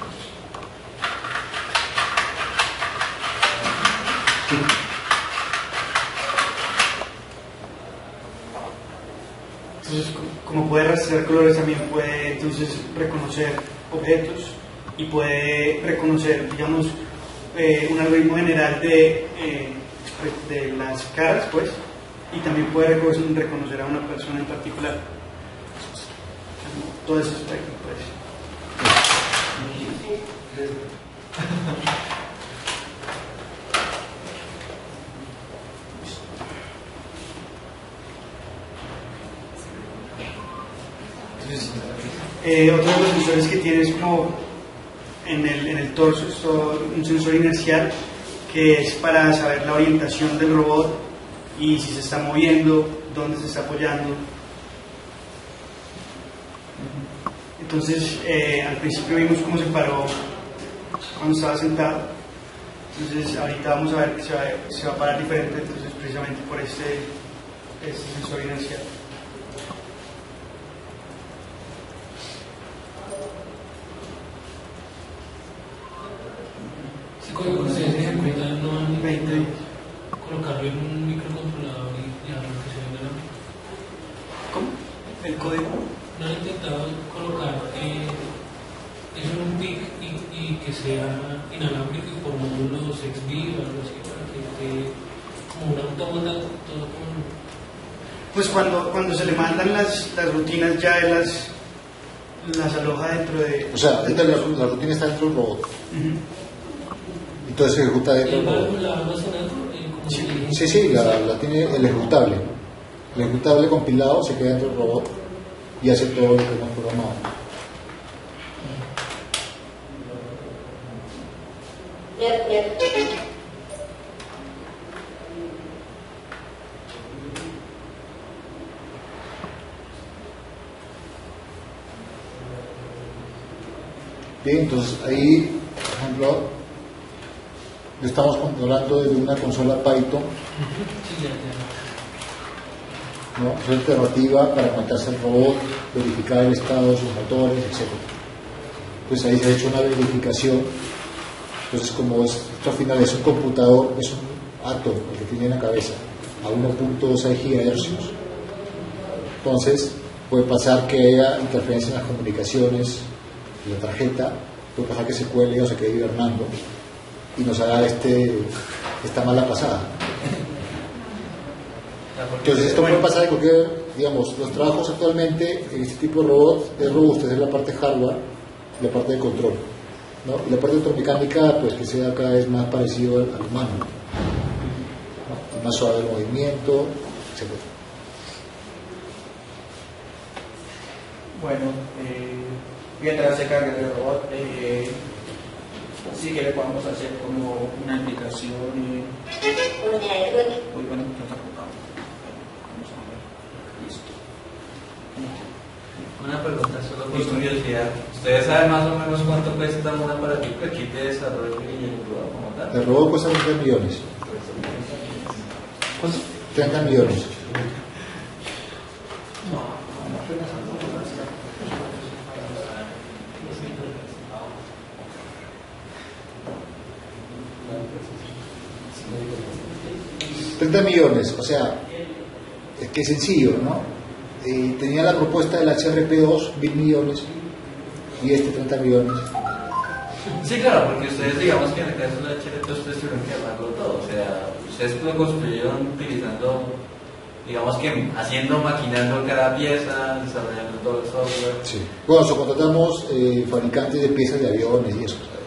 entonces, como puede rastrear colores, también puede entonces reconocer objetos y puede reconocer, digamos, eh, un algoritmo general de, eh, de las caras, pues, y también puede reconocer, reconocer a una persona en particular. Todo ese aspecto, pues. Entonces, eh, otro de los sensores que tiene es como en el, en el torso, es todo un sensor inercial que es para saber la orientación del robot y si se está moviendo, dónde se está apoyando. Entonces, eh, al principio vimos cómo se paró cuando estaba sentado. Entonces, ahorita vamos a ver que se va, se va a parar diferente, entonces precisamente por este, este sensor inercial. Cuando ustedes ejecutan, no han veinte. intentado colocarlo en un microcontrolador y dejarlo que se venda la misma. ¿Cómo? ¿El código? No han intentado colocar eh, eso en un P I C y, y que sea inalámbrico y por módulos X B o algo así para que esté como un autómata todo con. Pues cuando, cuando se le mandan las, las rutinas, ya él las, las aloja dentro de. O sea, dentro de la, la rutina está dentro del robot. Uh-huh. Entonces se ejecuta dentro ¿El del robot. valor la almacenado? Eh, como Sí, que- Sí, sí, la, la tiene el ejecutable. El ejecutable compilado se queda dentro del robot y hace todo lo que hemos programado. Bien, entonces ahí, por ejemplo, lo estamos controlando desde una consola Python, Sí, ya, ya. ¿no? Es alternativa para conectarse al robot, verificar el estado de sus motores, etcétera. Pues ahí se ha hecho una verificación. Entonces, como es, esto al final es un computador, es un átomo el que tiene en la cabeza, a uno punto seis gigahercios. Entonces, puede pasar que haya interferencia en las comunicaciones de la tarjeta, puede pasar que se cuele o se quede hibernando y nos haga este, esta mala pasada. Entonces, esto puede pasar en cualquier, digamos, los trabajos actualmente en este tipo de robot es robusto, es la parte hardware y la parte de control, ¿no? Y la parte electromecánica, pues que sea cada vez más parecido al, al humano, ¿no? Más suave el movimiento, etcétera. Bueno, eh, mientras se carga el robot, eh, sí que le podemos hacer como una aplicación. Eh, muy bueno, ya está ocupado. Vamos a ver. Listo. Una pregunta sobre solo por curiosidad, ¿ustedes saben más o menos cuánto cuesta un aparatico aquí de desarrollo y el robot como tal? El robot cuesta treinta millones. ¿Cuánto? treinta millones. treinta millones, o sea, es que sencillo, ¿no? Eh, tenía la propuesta del H R P dos, mil millones, y este treinta millones. Sí, claro, porque ustedes, digamos que en el caso de H R P ustedes tuvieron que armarlo todo, o sea, ustedes lo construyeron utilizando, digamos que haciendo, maquinando cada pieza, desarrollando todo el software. Sí. Bueno, subcontratamos eh, fabricantes de piezas de aviones y eso, ¿sabes?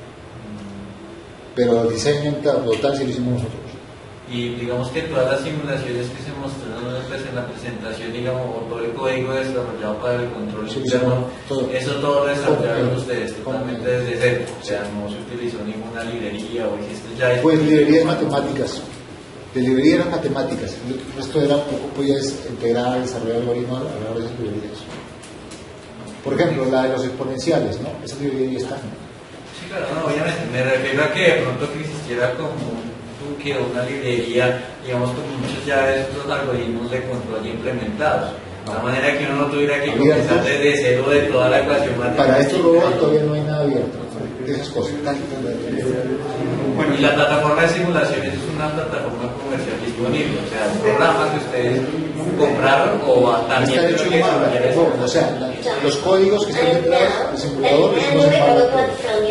Pero el diseño total sí lo hicimos nosotros. Y digamos que todas las simulaciones que se mostraron pues, en la presentación, digamos, o todo el código desarrollado para el control Sí, interno, todo. eso todo lo desarrollaron Todo. ustedes totalmente desde cero, o sea, no se utilizó ninguna librería o hiciste ya... Pues librerías matemáticas. De librería eran matemáticas. El resto era un poco, podías integrar, desarrollar algoritmos a de esas librerías. Por ejemplo, la de los exponenciales, ¿no? Esas librerías están. Sí, claro, no, obviamente, me refiero a que de pronto que existiera como que una librería, digamos, con muchos ya de estos algoritmos de control ya implementados, de tal manera que uno no tuviera que comenzar desde cero de toda la ecuación matemática. Para estos robots todavía no hay nada abierto, esas cosas. Bueno, y la plataforma de simulaciones es una plataforma comercial disponible, o sea, un programa que ustedes compraron o también está hecho en Malta, o sea, la, los códigos que están detrás del simulador los hicimos en Malta.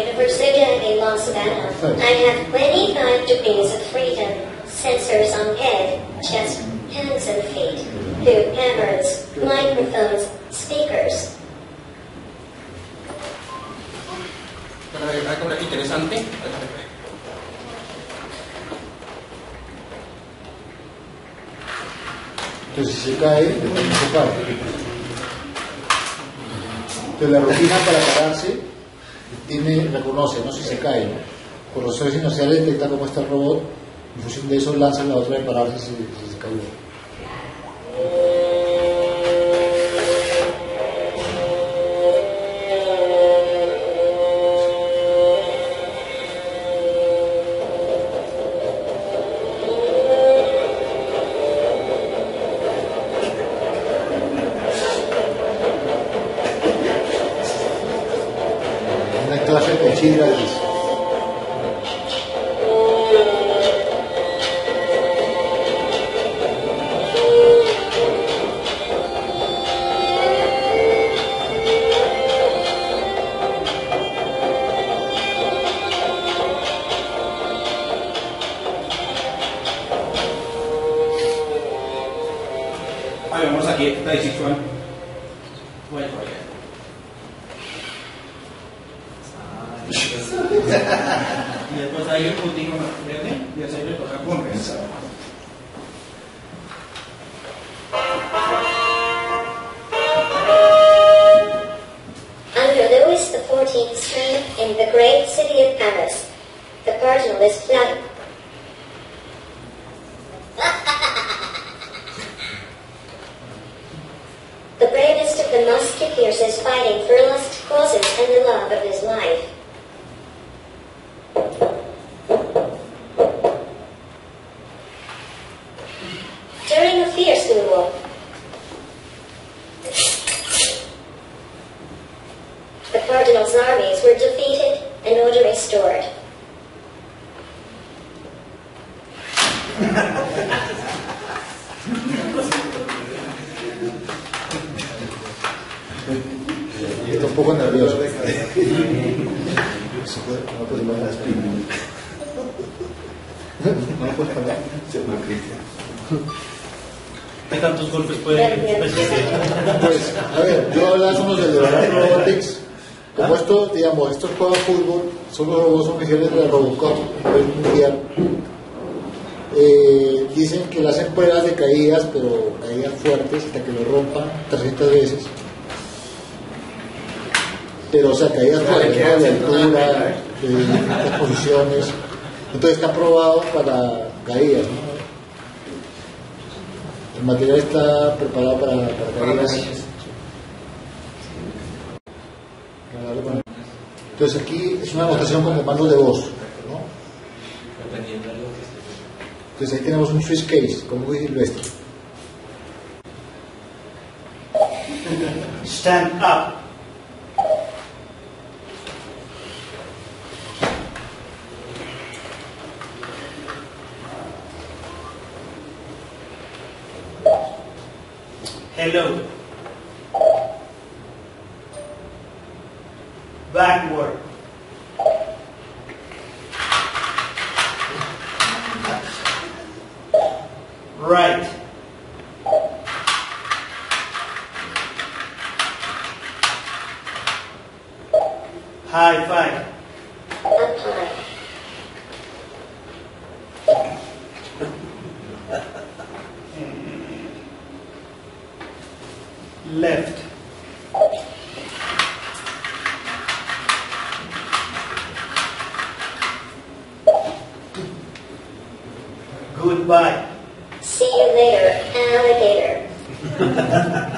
I have twenty-five degrees of freedom, sensors on head, chest, hands and feet, through cameras, microphones, speakers. Algo interesante. Entonces si se cae, le tenemos que parar. Entonces la rutina para pararse tiene, reconoce, no si se cae, ¿no? Por los sensores inerciales detecta cómo está el robot, en función de eso lanza la otra de pararse si, si se cayó. Una clase de chidra gris. Ah, vemos aquí la decisión. Bueno, todavía. Y después hay un puntico verde y así le toca compensar. Under Louis the fourteenth's reign in the great city of Paris, the cardinal is flat. The bravest of the musketeers is fighting for lost causes and the love of his life. During a fierce duel, the cardinal's armies were defeated and order restored. Y está un poco nervioso. Se puede, no puede llevar las pilas. No puede parar. ¿Qué tantos golpes puede resistir? Pues, a ver, yo hablaba somos de Liberal Robotics. Como esto, digamos, estos juegos de fútbol son los robots oficiales de la Robocop a nivel mundial. Eh, dicen que le hacen pruebas de caídas, pero caídas fuertes hasta que lo rompan trescientas veces. Pero, o sea, caídas fuertes, ¿no? De altura, de distintas posiciones. Entonces está probado para caídas, ¿no? El material está preparado para, para caídas. Entonces aquí es una anotación con comandos de voz, ¿no? Entonces ahí tenemos un switch case, como muy silvestre. Stand up. Hello. Backward. Right. High five. Up high. Left. Goodbye. See you later, alligator.